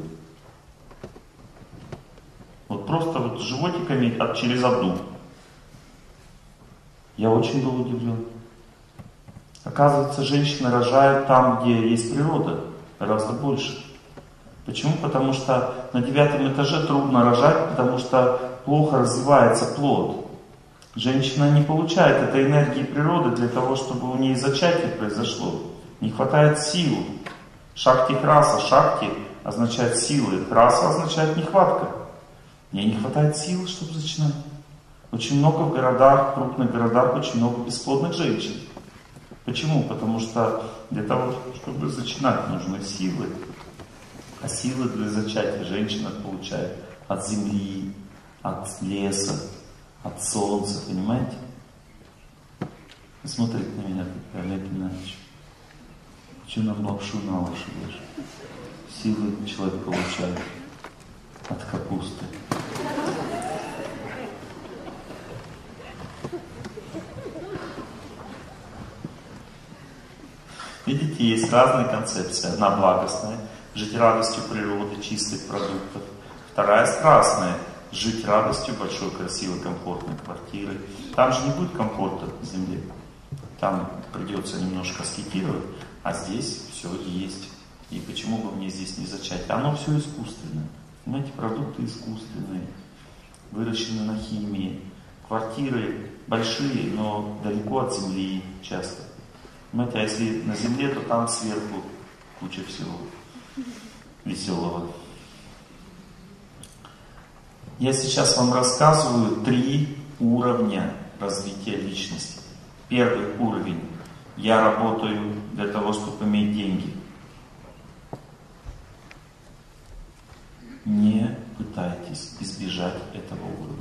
Вот просто вот с животиками от, через одну. Я очень был удивлен. Оказывается, женщины рожают там, где есть природа, гораздо больше. Почему? Потому что на девятом этаже трудно рожать, потому что плохо развивается плод. Женщина не получает этой энергии природы для того, чтобы у нее зачатие произошло. Не хватает сил. Шакти-храса. Шакти означает силы. Храса означает нехватка. Мне не хватает сил, чтобы зачинать. Очень много в городах, в крупных городах, очень много бесплодных женщин. Почему? Потому что для того, чтобы зачинать, нужны силы. А силы для зачатия женщина получает от земли, от леса, от солнца, понимаете? Смотрит на меня, Олег Геннадьевич. Что нам лапшу на уши вешать? Силы человек получает от капусты. Видите, есть разные концепции. Одна благостная, жить радостью природы, чистых продуктов. Вторая страстная, жить радостью большой, красивой, комфортной квартиры. Там же не будет комфорта в земле. Там придется немножко аскетировать, а здесь все есть. И почему бы мне здесь не зачать? Оно все искусственное. Понимаете, продукты искусственные, выращены на химии. Квартиры большие, но далеко от земли часто. Понимаете, а если на земле, то там сверху куча всего веселого. Я сейчас вам рассказываю три уровня развития личности. Первый уровень. Я работаю для того, чтобы иметь деньги. Не пытайтесь избежать этого уровня.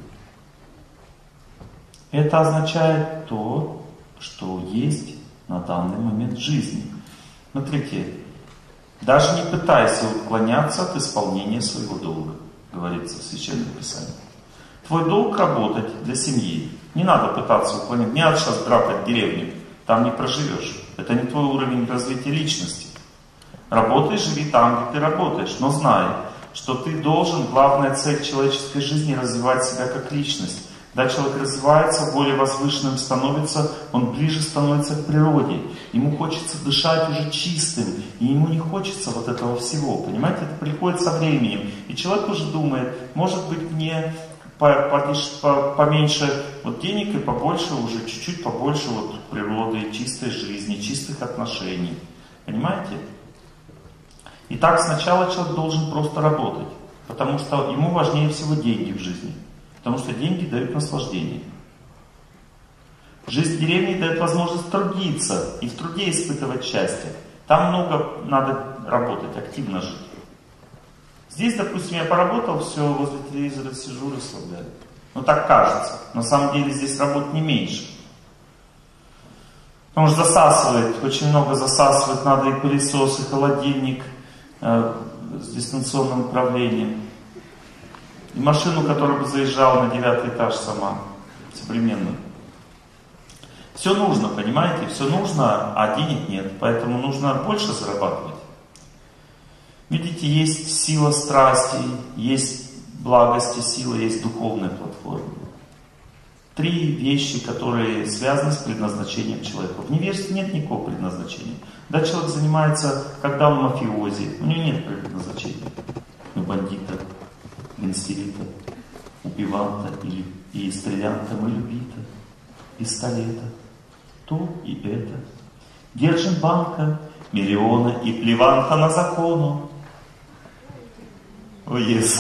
Это означает то, что есть на данный момент жизни. Смотрите, даже не пытайся уклоняться от исполнения своего долга, говорится в Священном Писании. Твой долг работать для семьи. Не надо пытаться уклонять. Не надо сейчас драпать деревню. Там не проживешь. Это не твой уровень развития личности. Работай, живи там, где ты работаешь. Но знай, что ты должен, главная цель человеческой жизни, развивать себя как личность. Когда человек развивается, более возвышенным становится, он ближе становится к природе. Ему хочется дышать уже чистым, и ему не хочется вот этого всего. Понимаете, это приходит со временем. И человек уже думает, может быть, мне поменьше вот денег и побольше уже, чуть-чуть побольше вот природы, чистой жизни, чистых отношений. Понимаете? И так сначала человек должен просто работать, потому что ему важнее всего деньги в жизни. Потому что деньги дают наслаждение. Жизнь в деревне дает возможность трудиться и в труде испытывать счастье. Там много надо работать, активно жить. Здесь, допустим, я поработал, все, возле телевизора сижу, расслабляю. Ну так кажется. На самом деле здесь работы не меньше. Потому что засасывает, очень много засасывает, надо и пылесос, и холодильник э, с дистанционным управлением. И машину, которая бы заезжала на девятый этаж сама, современную. Все нужно, понимаете, все нужно, а денег нет, поэтому нужно больше зарабатывать. Видите, есть сила страсти, есть благости сила, есть духовная платформа. Три вещи, которые связаны с предназначением человека. В невежестве нет никакого предназначения. Да, человек занимается, когда он мафиози, у него нет предназначения. У бандита, гангстерита, убиванта или и стрелянта, мы любита, пистолета. То и это. Держим банка, миллиона и плеванка на закону. О, ес.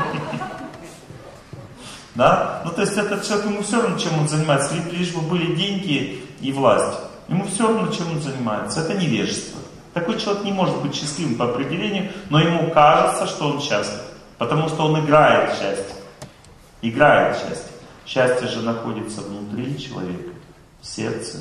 Да? Ну, то есть этот человек, ему все равно, чем он занимается, лишь бы были деньги и власть. Ему все равно, чем он занимается. Это невежество. Такой человек не может быть счастливым по определению, но ему кажется, что он счастлив. Потому что он играет счастье. Играет счастье. Счастье же находится внутри человека, в сердце.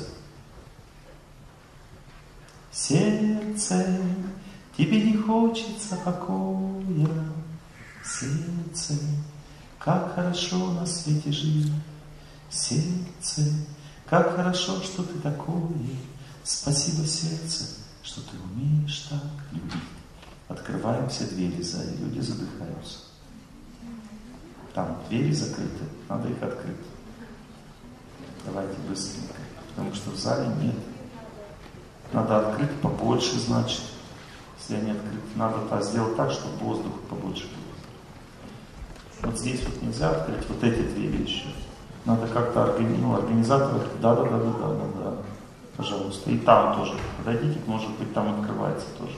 Сердце, тебе не хочется покоя. Сердце, как хорошо на свете жить. Сердце, как хорошо, что ты такое. Спасибо, сердце, что ты умеешь так любить. Открываем все двери в зале, люди задыхаются. Там двери закрыты, надо их открыть. Давайте быстренько, потому что в зале нет. Надо открыть побольше, значит. Если они открыты, надо так сделать так, чтобы воздуха побольше было. Вот здесь вот нельзя открыть, вот эти двери еще. Надо как-то органи... ну, организаторы, да-да-да-да-да-да, пожалуйста. И там тоже. Подойдите, может быть, там открывается тоже.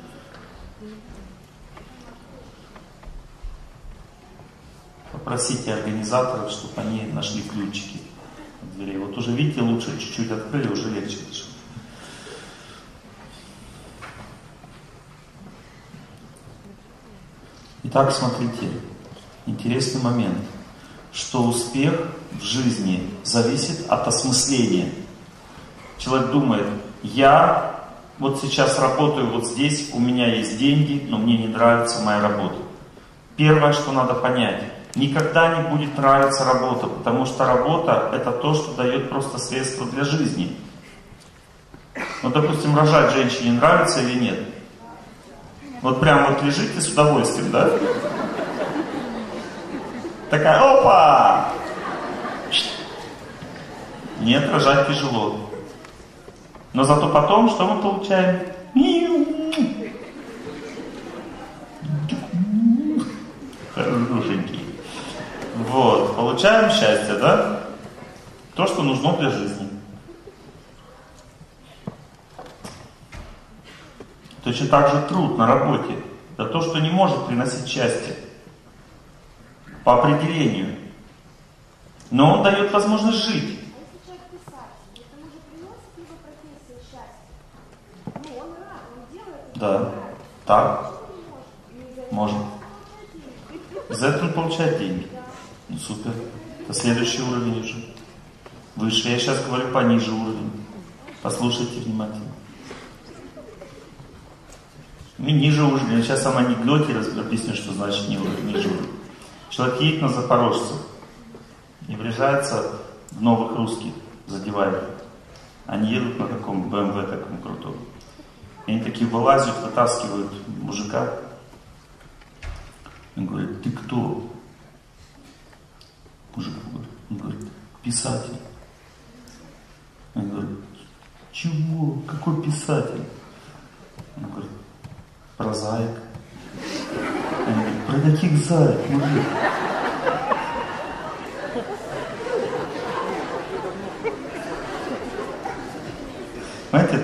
Попросите организаторов, чтобы они нашли ключики от дверей. Вот уже, видите, лучше чуть-чуть открыли, уже легче дышать. Итак, смотрите, интересный момент, что успех в жизни зависит от осмысления. Человек думает, я вот сейчас работаю вот здесь, у меня есть деньги, но мне не нравится моя работа. Первое, что надо понять, никогда не будет нравиться работа, потому что работа это то, что дает просто средства для жизни. Ну, допустим, рожать женщине нравится или нет? Вот прям вот лежите с удовольствием, да? Такая, опа! Нет, рожать тяжело. Но зато потом, что мы получаем? Хорошенькие. Вот, получаем счастье, да? То, что нужно для жизни. Точно так же труд на работе. Это то, что не может приносить счастье. По определению. Но он дает возможность жить. Да. Так. Может. За это он получает деньги. Ну супер. Это следующий уровень уже. Выше. Я сейчас говорю пониже уровень. Послушайте внимательно. И ниже уровня. Я сейчас сам анекдоте объясню, что значит ниже уровня. Человек едет на запорожцев и врезается в новых русских, задевает. Они едут на таком бэ эм вэ таком крутом. И они такие вылазят, вытаскивают мужика. Он говорит, ты кто? Мужик говорит, он говорит, писатель. Он говорит, чего? Какой писатель? Он говорит, прозаик. Он говорит, про каких заек, мужик?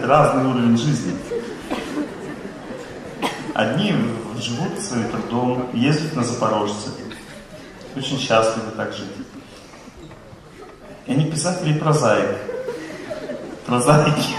разный уровень жизни. Одни живут своим трудом, ездят на запорожце, очень счастливы так жить. И они писатели и прозаик. Прозаики.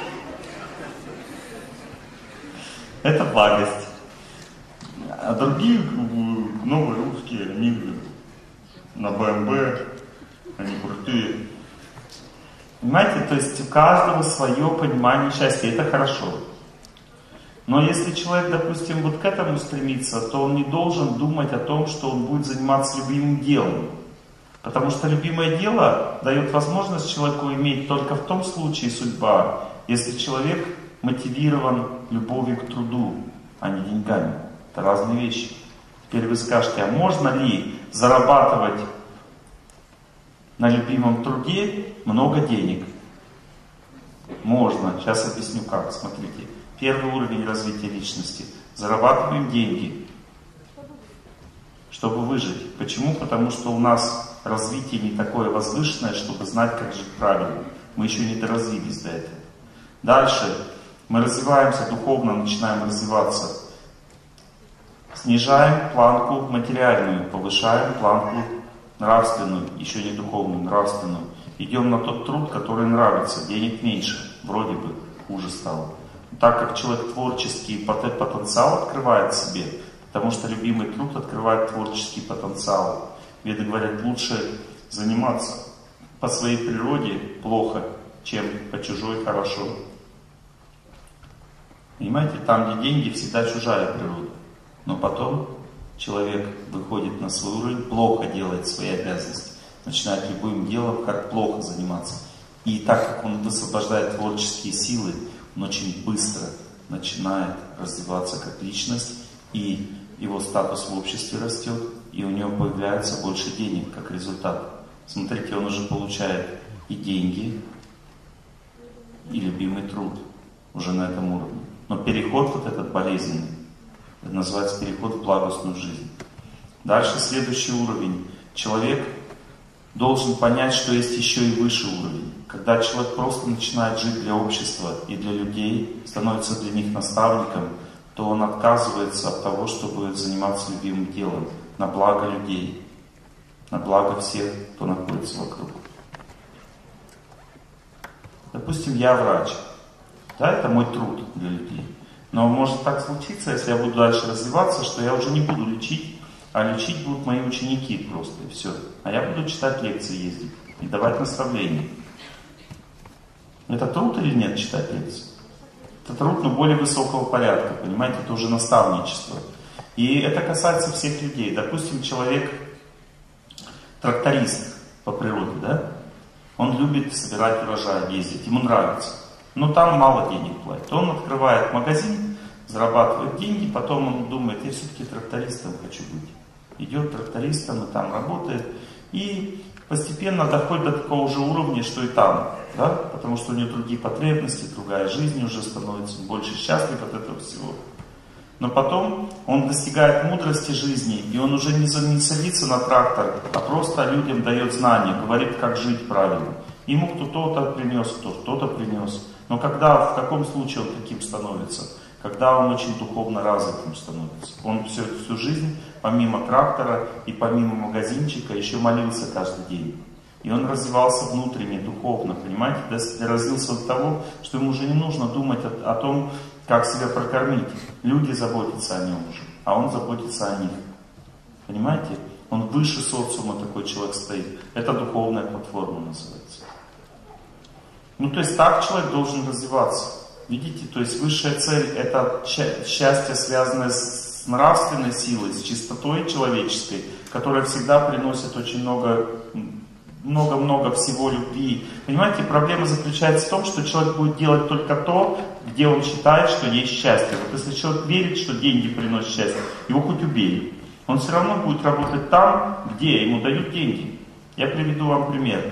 Это благость. А другие, новые русские, они на БМВ, они крутые. Понимаете, то есть у каждого свое понимание счастья, это хорошо. Но если человек, допустим, вот к этому стремится, то он не должен думать о том, что он будет заниматься любимым делом. Потому что любимое дело дает возможность человеку иметь только в том случае судьба, если человек мотивирован любовью к труду, а не деньгами. Это разные вещи. Теперь вы скажете, а можно ли зарабатывать на любимом труде много денег? Можно. Сейчас объясню как. Смотрите. Первый уровень развития личности. Зарабатываем деньги, чтобы выжить. Почему? Потому что у нас развитие не такое возвышенное, чтобы знать, как жить правильно. Мы еще не доразвились до этого. Дальше мы развиваемся духовно, начинаем развиваться. Снижаем планку материальную, повышаем планку нравственную, еще не духовную, нравственную. Идем на тот труд, который нравится, денег меньше, вроде бы хуже стало. Так как человек творческий потенциал открывает в себе, потому что любимый труд открывает творческий потенциал. Веды говорят, лучше заниматься по своей природе плохо, чем по чужой хорошо. Понимаете, там, где деньги, всегда чужая природа. Но потом человек выходит на свой уровень, плохо делает свои обязанности, начинает любым делом как плохо заниматься. И так как он высвобождает творческие силы, он очень быстро начинает развиваться как личность, и его статус в обществе растет, и у него появляется больше денег как результат. Смотрите, он уже получает и деньги, и любимый труд уже на этом уровне. Но переход вот этот болезненный, это называется переход в благостную жизнь. Дальше следующий уровень. Человек должен понять, что есть еще и выше уровень. Когда человек просто начинает жить для общества и для людей, становится для них наставником, то он отказывается от того, чтобы заниматься любимым делом на благо людей, на благо всех, кто находится вокруг. Допустим, я врач. Да, это мой труд для людей. Но может так случиться, если я буду дальше развиваться, что я уже не буду лечить, а лечить будут мои ученики просто, и все. А я буду читать лекции, ездить и давать наставления. Это труд или нет, читать лекции? Это труд, но более высокого порядка, понимаете, это уже наставничество. И это касается всех людей. Допустим, человек тракторист по природе, да? Он любит собирать урожай, ездить, ему нравится. Но там мало денег платит. Он открывает магазин, зарабатывает деньги, потом он думает, я все-таки трактористом хочу быть. Идет трактористом и там работает. И постепенно доходит до такого же уровня, что и там. Да? Потому что у него другие потребности, другая жизнь уже становится, больше счастлив от этого всего. Но потом он достигает мудрости жизни, и он уже не садится на трактор, а просто людям дает знания, говорит, как жить правильно. Ему кто-то принес, кто кто-то принес. Но когда, в каком случае он таким становится? Когда он очень духовно развитым становится. Он всю, всю жизнь, помимо трактора и помимо магазинчика, еще молился каждый день. И он развивался внутренне, духовно, понимаете? Развился до того, что ему уже не нужно думать о, о том, как себя прокормить. Люди заботятся о нем уже, а он заботится о них. Понимаете? Он выше социума, такой человек стоит. Это духовная платформа называется. Ну, то есть так человек должен развиваться. Видите, то есть высшая цель — это счастье, связанное с нравственной силой, с чистотой человеческой, которая всегда приносит очень много, много-много всего любви. Понимаете, проблема заключается в том, что человек будет делать только то, где он считает, что есть счастье. Вот если человек верит, что деньги приносят счастье, его хоть убей. Он все равно будет работать там, где ему дают деньги. Я приведу вам пример.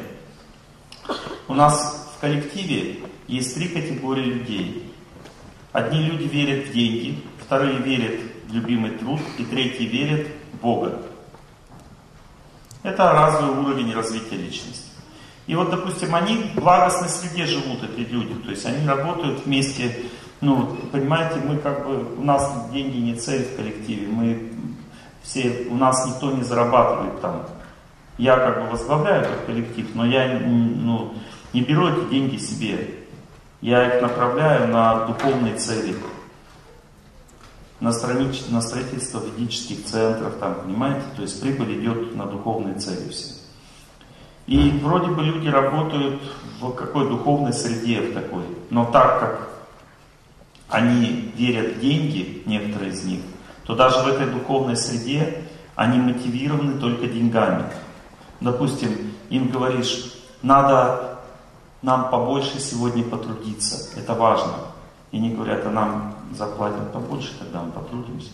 У нас в коллективе есть три категории людей. Одни люди верят в деньги, вторые верят в любимый труд, и третьи верят в Бога. Это разный уровень развития личности. И вот, допустим, они в благостной среде живут, эти люди, то есть они работают вместе, ну, понимаете, мы как бы, у нас деньги не цель в коллективе, мы все, у нас никто не зарабатывает там. Я как бы возглавляю этот коллектив, но я, ну, не беру эти деньги себе. Я их направляю на духовные цели, на, странич... на строительство ведических центров, там, понимаете? То есть прибыль идет на духовные цели все. И вроде бы люди работают в какой духовной среде, в такой. Но так как они верят в деньги, некоторые из них, то даже в этой духовной среде они мотивированы только деньгами. Допустим, им говоришь, надо нам побольше сегодня потрудиться, это важно. И они говорят, а нам заплатят побольше, тогда мы потрудимся.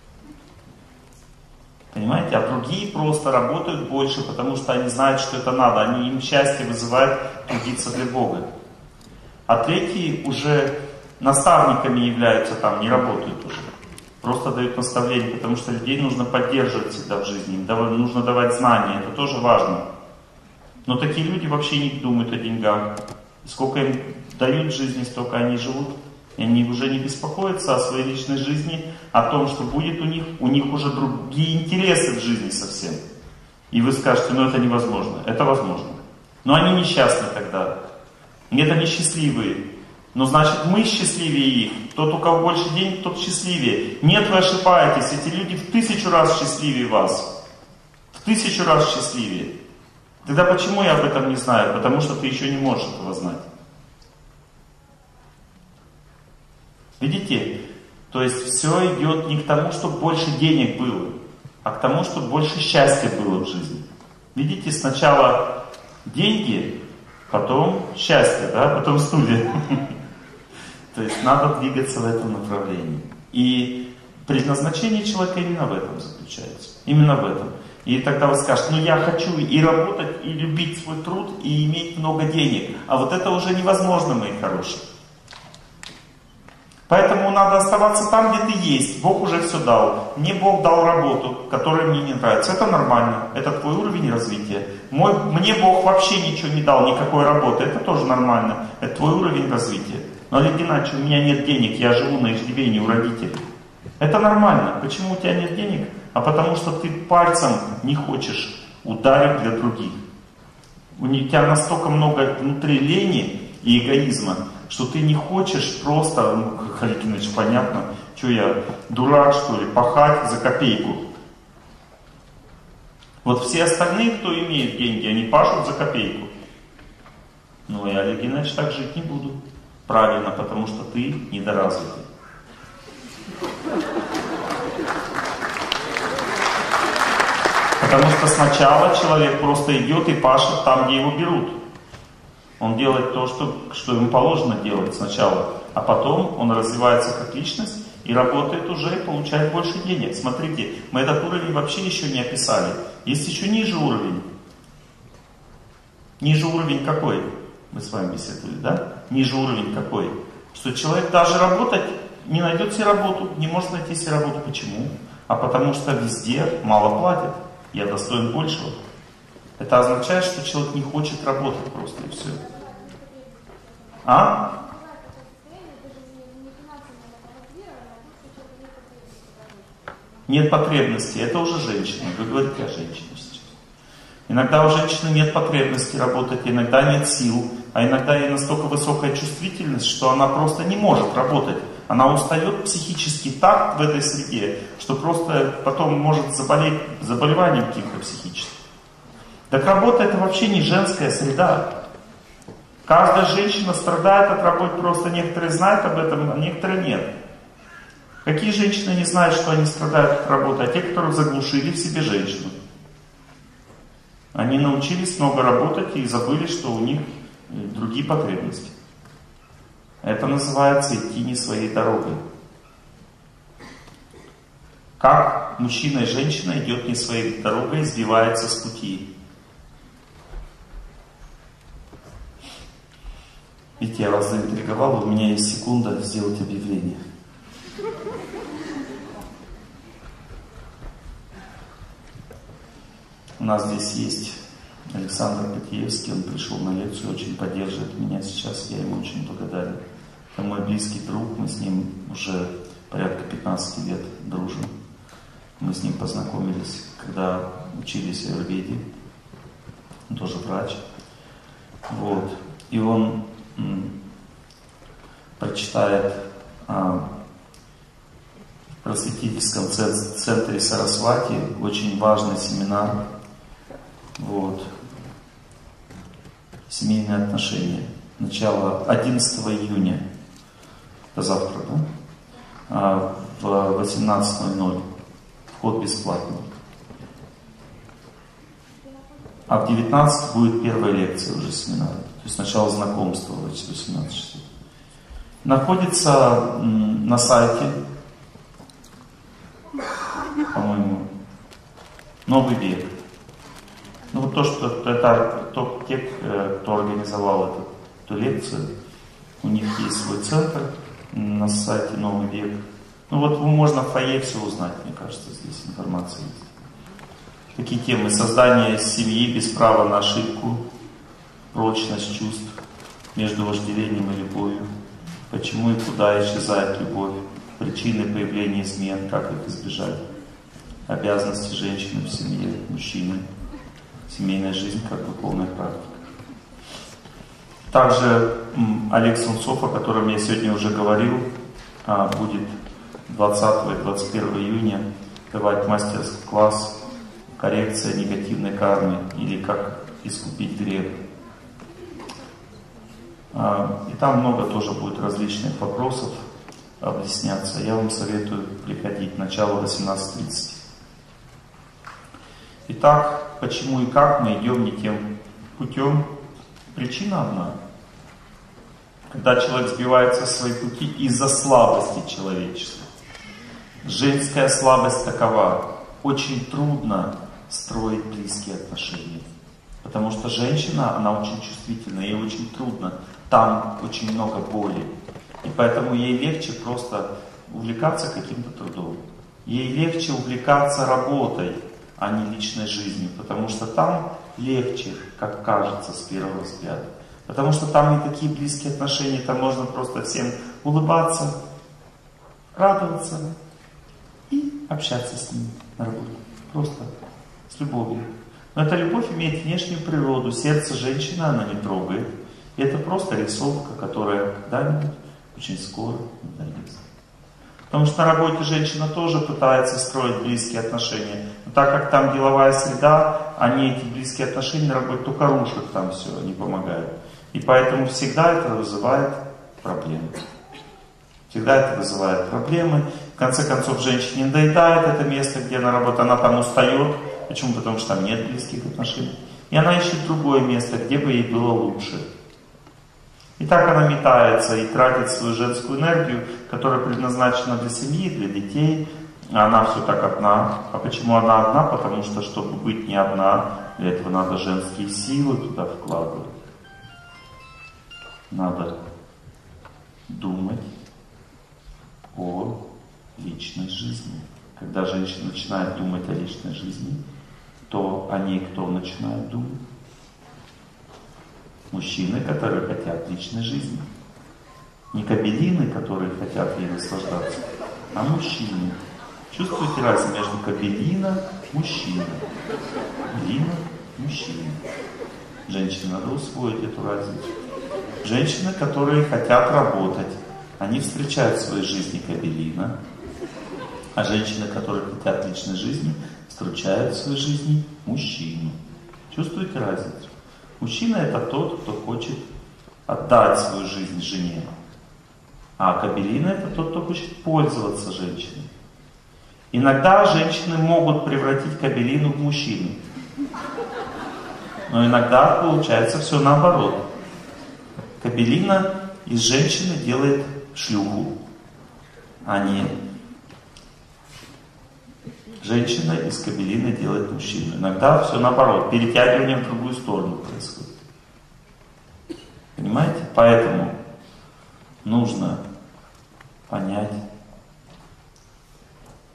Понимаете? А другие просто работают больше, потому что они знают, что это надо. Они, им счастье вызывает трудиться для Бога. А третьи уже наставниками являются там, не работают уже. Просто дают наставления, потому что людей нужно поддерживать всегда в жизни. Им нужно давать знания, это тоже важно. Но такие люди вообще не думают о деньгах. Сколько им дают в жизни, столько они живут. И они уже не беспокоятся о своей личной жизни, о том, что будет у них. У них уже другие интересы в жизни совсем. И вы скажете, ну это невозможно. Это возможно. Но они несчастны тогда. Нет, они счастливые. Но значит мы счастливее их. Тот, у кого больше денег, тот счастливее. Нет, вы ошибаетесь. Эти люди в тысячу раз счастливее вас. В тысячу раз счастливее. Тогда почему я об этом не знаю? Потому что ты еще не можешь этого знать. Видите? То есть все идет не к тому, чтобы больше денег было, а к тому, чтобы больше счастья было в жизни. Видите, сначала деньги, потом счастье, да, потом студия. То есть надо двигаться в этом направлении. И предназначение человека именно в этом заключается. Именно в этом. И тогда вы скажете, ну я хочу и работать, и любить свой труд, и иметь много денег. А вот это уже невозможно, мои хорошие. Поэтому надо оставаться там, где ты есть. Бог уже все дал. Мне Бог дал работу, которая мне не нравится. Это нормально. Это твой уровень развития. Мой, мне Бог вообще ничего не дал, никакой работы. Это тоже нормально. Это твой уровень развития. Но, Олег Геннадьевич, у меня нет денег, я живу на иждивении у родителей. Это нормально. Почему у тебя нет денег? А потому что ты пальцем не хочешь ударить для других. У тебя настолько много внутри лени и эгоизма, что ты не хочешь просто, ну, Олег Геннадьевич, понятно, что я, дурак, что ли, пахать за копейку. Вот все остальные, кто имеет деньги, они пашут за копейку. Ну, я, Олег Геннадьевич, так жить не буду. Правильно, потому что ты недоразвитый. Потому что сначала человек просто идет и пашет там, где его берут. Он делает то, что, что ему положено делать сначала, а потом он развивается как личность и работает уже и получает больше денег. Смотрите, мы этот уровень вообще еще не описали. Есть еще ниже уровень. Ниже уровень какой? Мы с вами беседовали, да? Ниже уровень какой? Что человек даже работать не найдет себе работу, не может найти себе работу. Почему? А потому что везде мало платят. Я достоин большего. Это означает, что человек не хочет работать просто и все. А? Нет потребности. Это уже женщина. Вы говорите о женщине сейчас. Иногда у женщины нет потребности работать, иногда нет сил, а иногда ей настолько высокая чувствительность, что она просто не может работать. Она устает психически так в этой среде, что просто потом может заболеть заболеванием каким-то психическим. Так работа это вообще не женская среда. Каждая женщина страдает от работы, просто некоторые знают об этом, а некоторые нет. Какие женщины не знают, что они страдают от работы? А те, которые заглушили в себе женщину. Они научились много работать и забыли, что у них другие потребности. Это называется идти не своей дорогой. Как мужчина и женщина идет не своей дорогой, сбивается с пути. Видите, я вас заинтриговал, у меня есть секунда сделать объявление. У нас здесь есть Александр Петьевский, он пришел на лекцию, очень поддерживает меня сейчас, я ему очень благодарен. Это мой близкий друг, мы с ним уже порядка пятнадцати лет дружим. Мы с ним познакомились, когда учились в аюрведе. Он тоже врач. Вот. И он м, прочитает а, в просветительском центре Сарасвати очень важный семинар. Вот. Семейные отношения. Начало одиннадцатого июня. Это завтра, да? А, в восемнадцать ноль ноль. Вход бесплатный. А в девятнадцать будет первая лекция уже семинара. То есть начало знакомства в восемнадцать часов. Находится м, на сайте, по-моему, Новый век. Ну вот то, что это то, те, кто организовал эту, эту лекцию, у них есть свой центр на сайте Новый век. Ну вот можно в фойе все узнать, мне кажется, здесь информация есть. Такие темы: создание семьи без права на ошибку, прочность чувств между вожделением и любовью, почему и куда исчезает любовь, причины появления измен, как их избежать, обязанности женщины в семье, мужчины, семейная жизнь как духовная практика. Также Олег Сунцов, о котором я сегодня уже говорил, будет двадцатого и двадцать первого июня давать мастер-класс «Коррекция негативной кармы» или «Как искупить грех». И там много тоже будет различных вопросов объясняться. Я вам советую приходить. Начало восемнадцать тридцать. Итак, почему и как мы идем не тем путем? Причина одна. Когда человек сбивается со своей пути из-за слабости человечества. Женская слабость такова. Очень трудно строить близкие отношения. Потому что женщина, она очень чувствительна, ей очень трудно. Там очень много боли. И поэтому ей легче просто увлекаться каким-то трудом. Ей легче увлекаться работой, а не личной жизнью. Потому что там легче, как кажется с первого взгляда. Потому что там не такие близкие отношения, там можно просто всем улыбаться, радоваться и общаться с ними на работе. Просто с любовью. Но эта любовь имеет внешнюю природу. Сердце женщины она не трогает. И это просто рисовка, которая когда-нибудь, очень скоро надоест. Потому что на работе женщина тоже пытается строить близкие отношения. Но так как там деловая среда, они эти близкие отношения на работе только рушат там все, не помогают. И поэтому всегда это вызывает проблемы. Всегда это вызывает проблемы. В конце концов, женщине надоедает это место, где она работает, она там устает. Почему? Потому что там нет близких отношений. И она ищет другое место, где бы ей было лучше. И так она метается и тратит свою женскую энергию, которая предназначена для семьи, для детей. А она все так одна. А почему она одна? Потому что, чтобы быть не одна, для этого надо женские силы туда вкладывать. Надо думать о личной жизни. Когда женщина начинает думать о личной жизни, то о ней кто начинает думать? Мужчины, которые хотят личной жизни. Не кабелины, которые хотят ей наслаждаться, а мужчины. Чувствуете разницу между кабелина и мужчиной? Кабелина и мужчина. Женщине надо усвоить эту разницу. Женщины, которые хотят работать, они встречают в своей жизни кабелина, а женщины, которые хотят личной жизни, встречают в своей жизни мужчину. Чувствуете разницу? Мужчина это тот, кто хочет отдать свою жизнь жене, а кабелина это тот, кто хочет пользоваться женщиной. Иногда женщины могут превратить кабелину в мужчину, но иногда получается все наоборот. Кабелина из женщины делает шлюху, а не женщина из кабелины делает мужчину. Иногда все наоборот, перетягивание в другую сторону происходит. Понимаете? Поэтому нужно понять,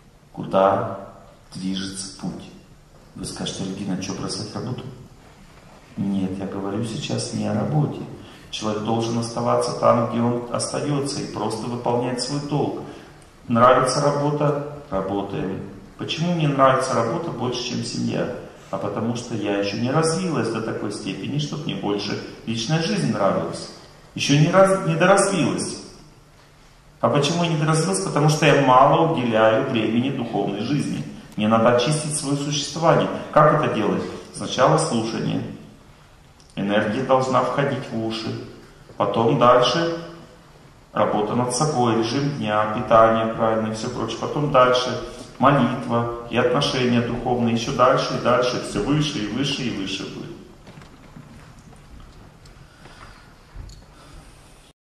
куда движется путь. Вы скажете: Регина, что, бросать работу? Нет, я говорю сейчас не о работе. Человек должен оставаться там, где он остается, и просто выполнять свой долг. Нравится работа? Работаем. Почему мне нравится работа больше, чем семья? А потому что я еще не развилась до такой степени, чтобы мне больше личная жизнь нравилась. Еще не, раз, не доразвилась. А почему я не доразвилась? Потому что я мало уделяю времени духовной жизни. Мне надо очистить свое существование. Как это делать? Сначала слушание. Энергия должна входить в уши. Потом дальше работа над собой, режим дня, питание правильное и все прочее. Потом дальше молитва и отношения духовные. Еще дальше и дальше. Все выше и выше и выше будет.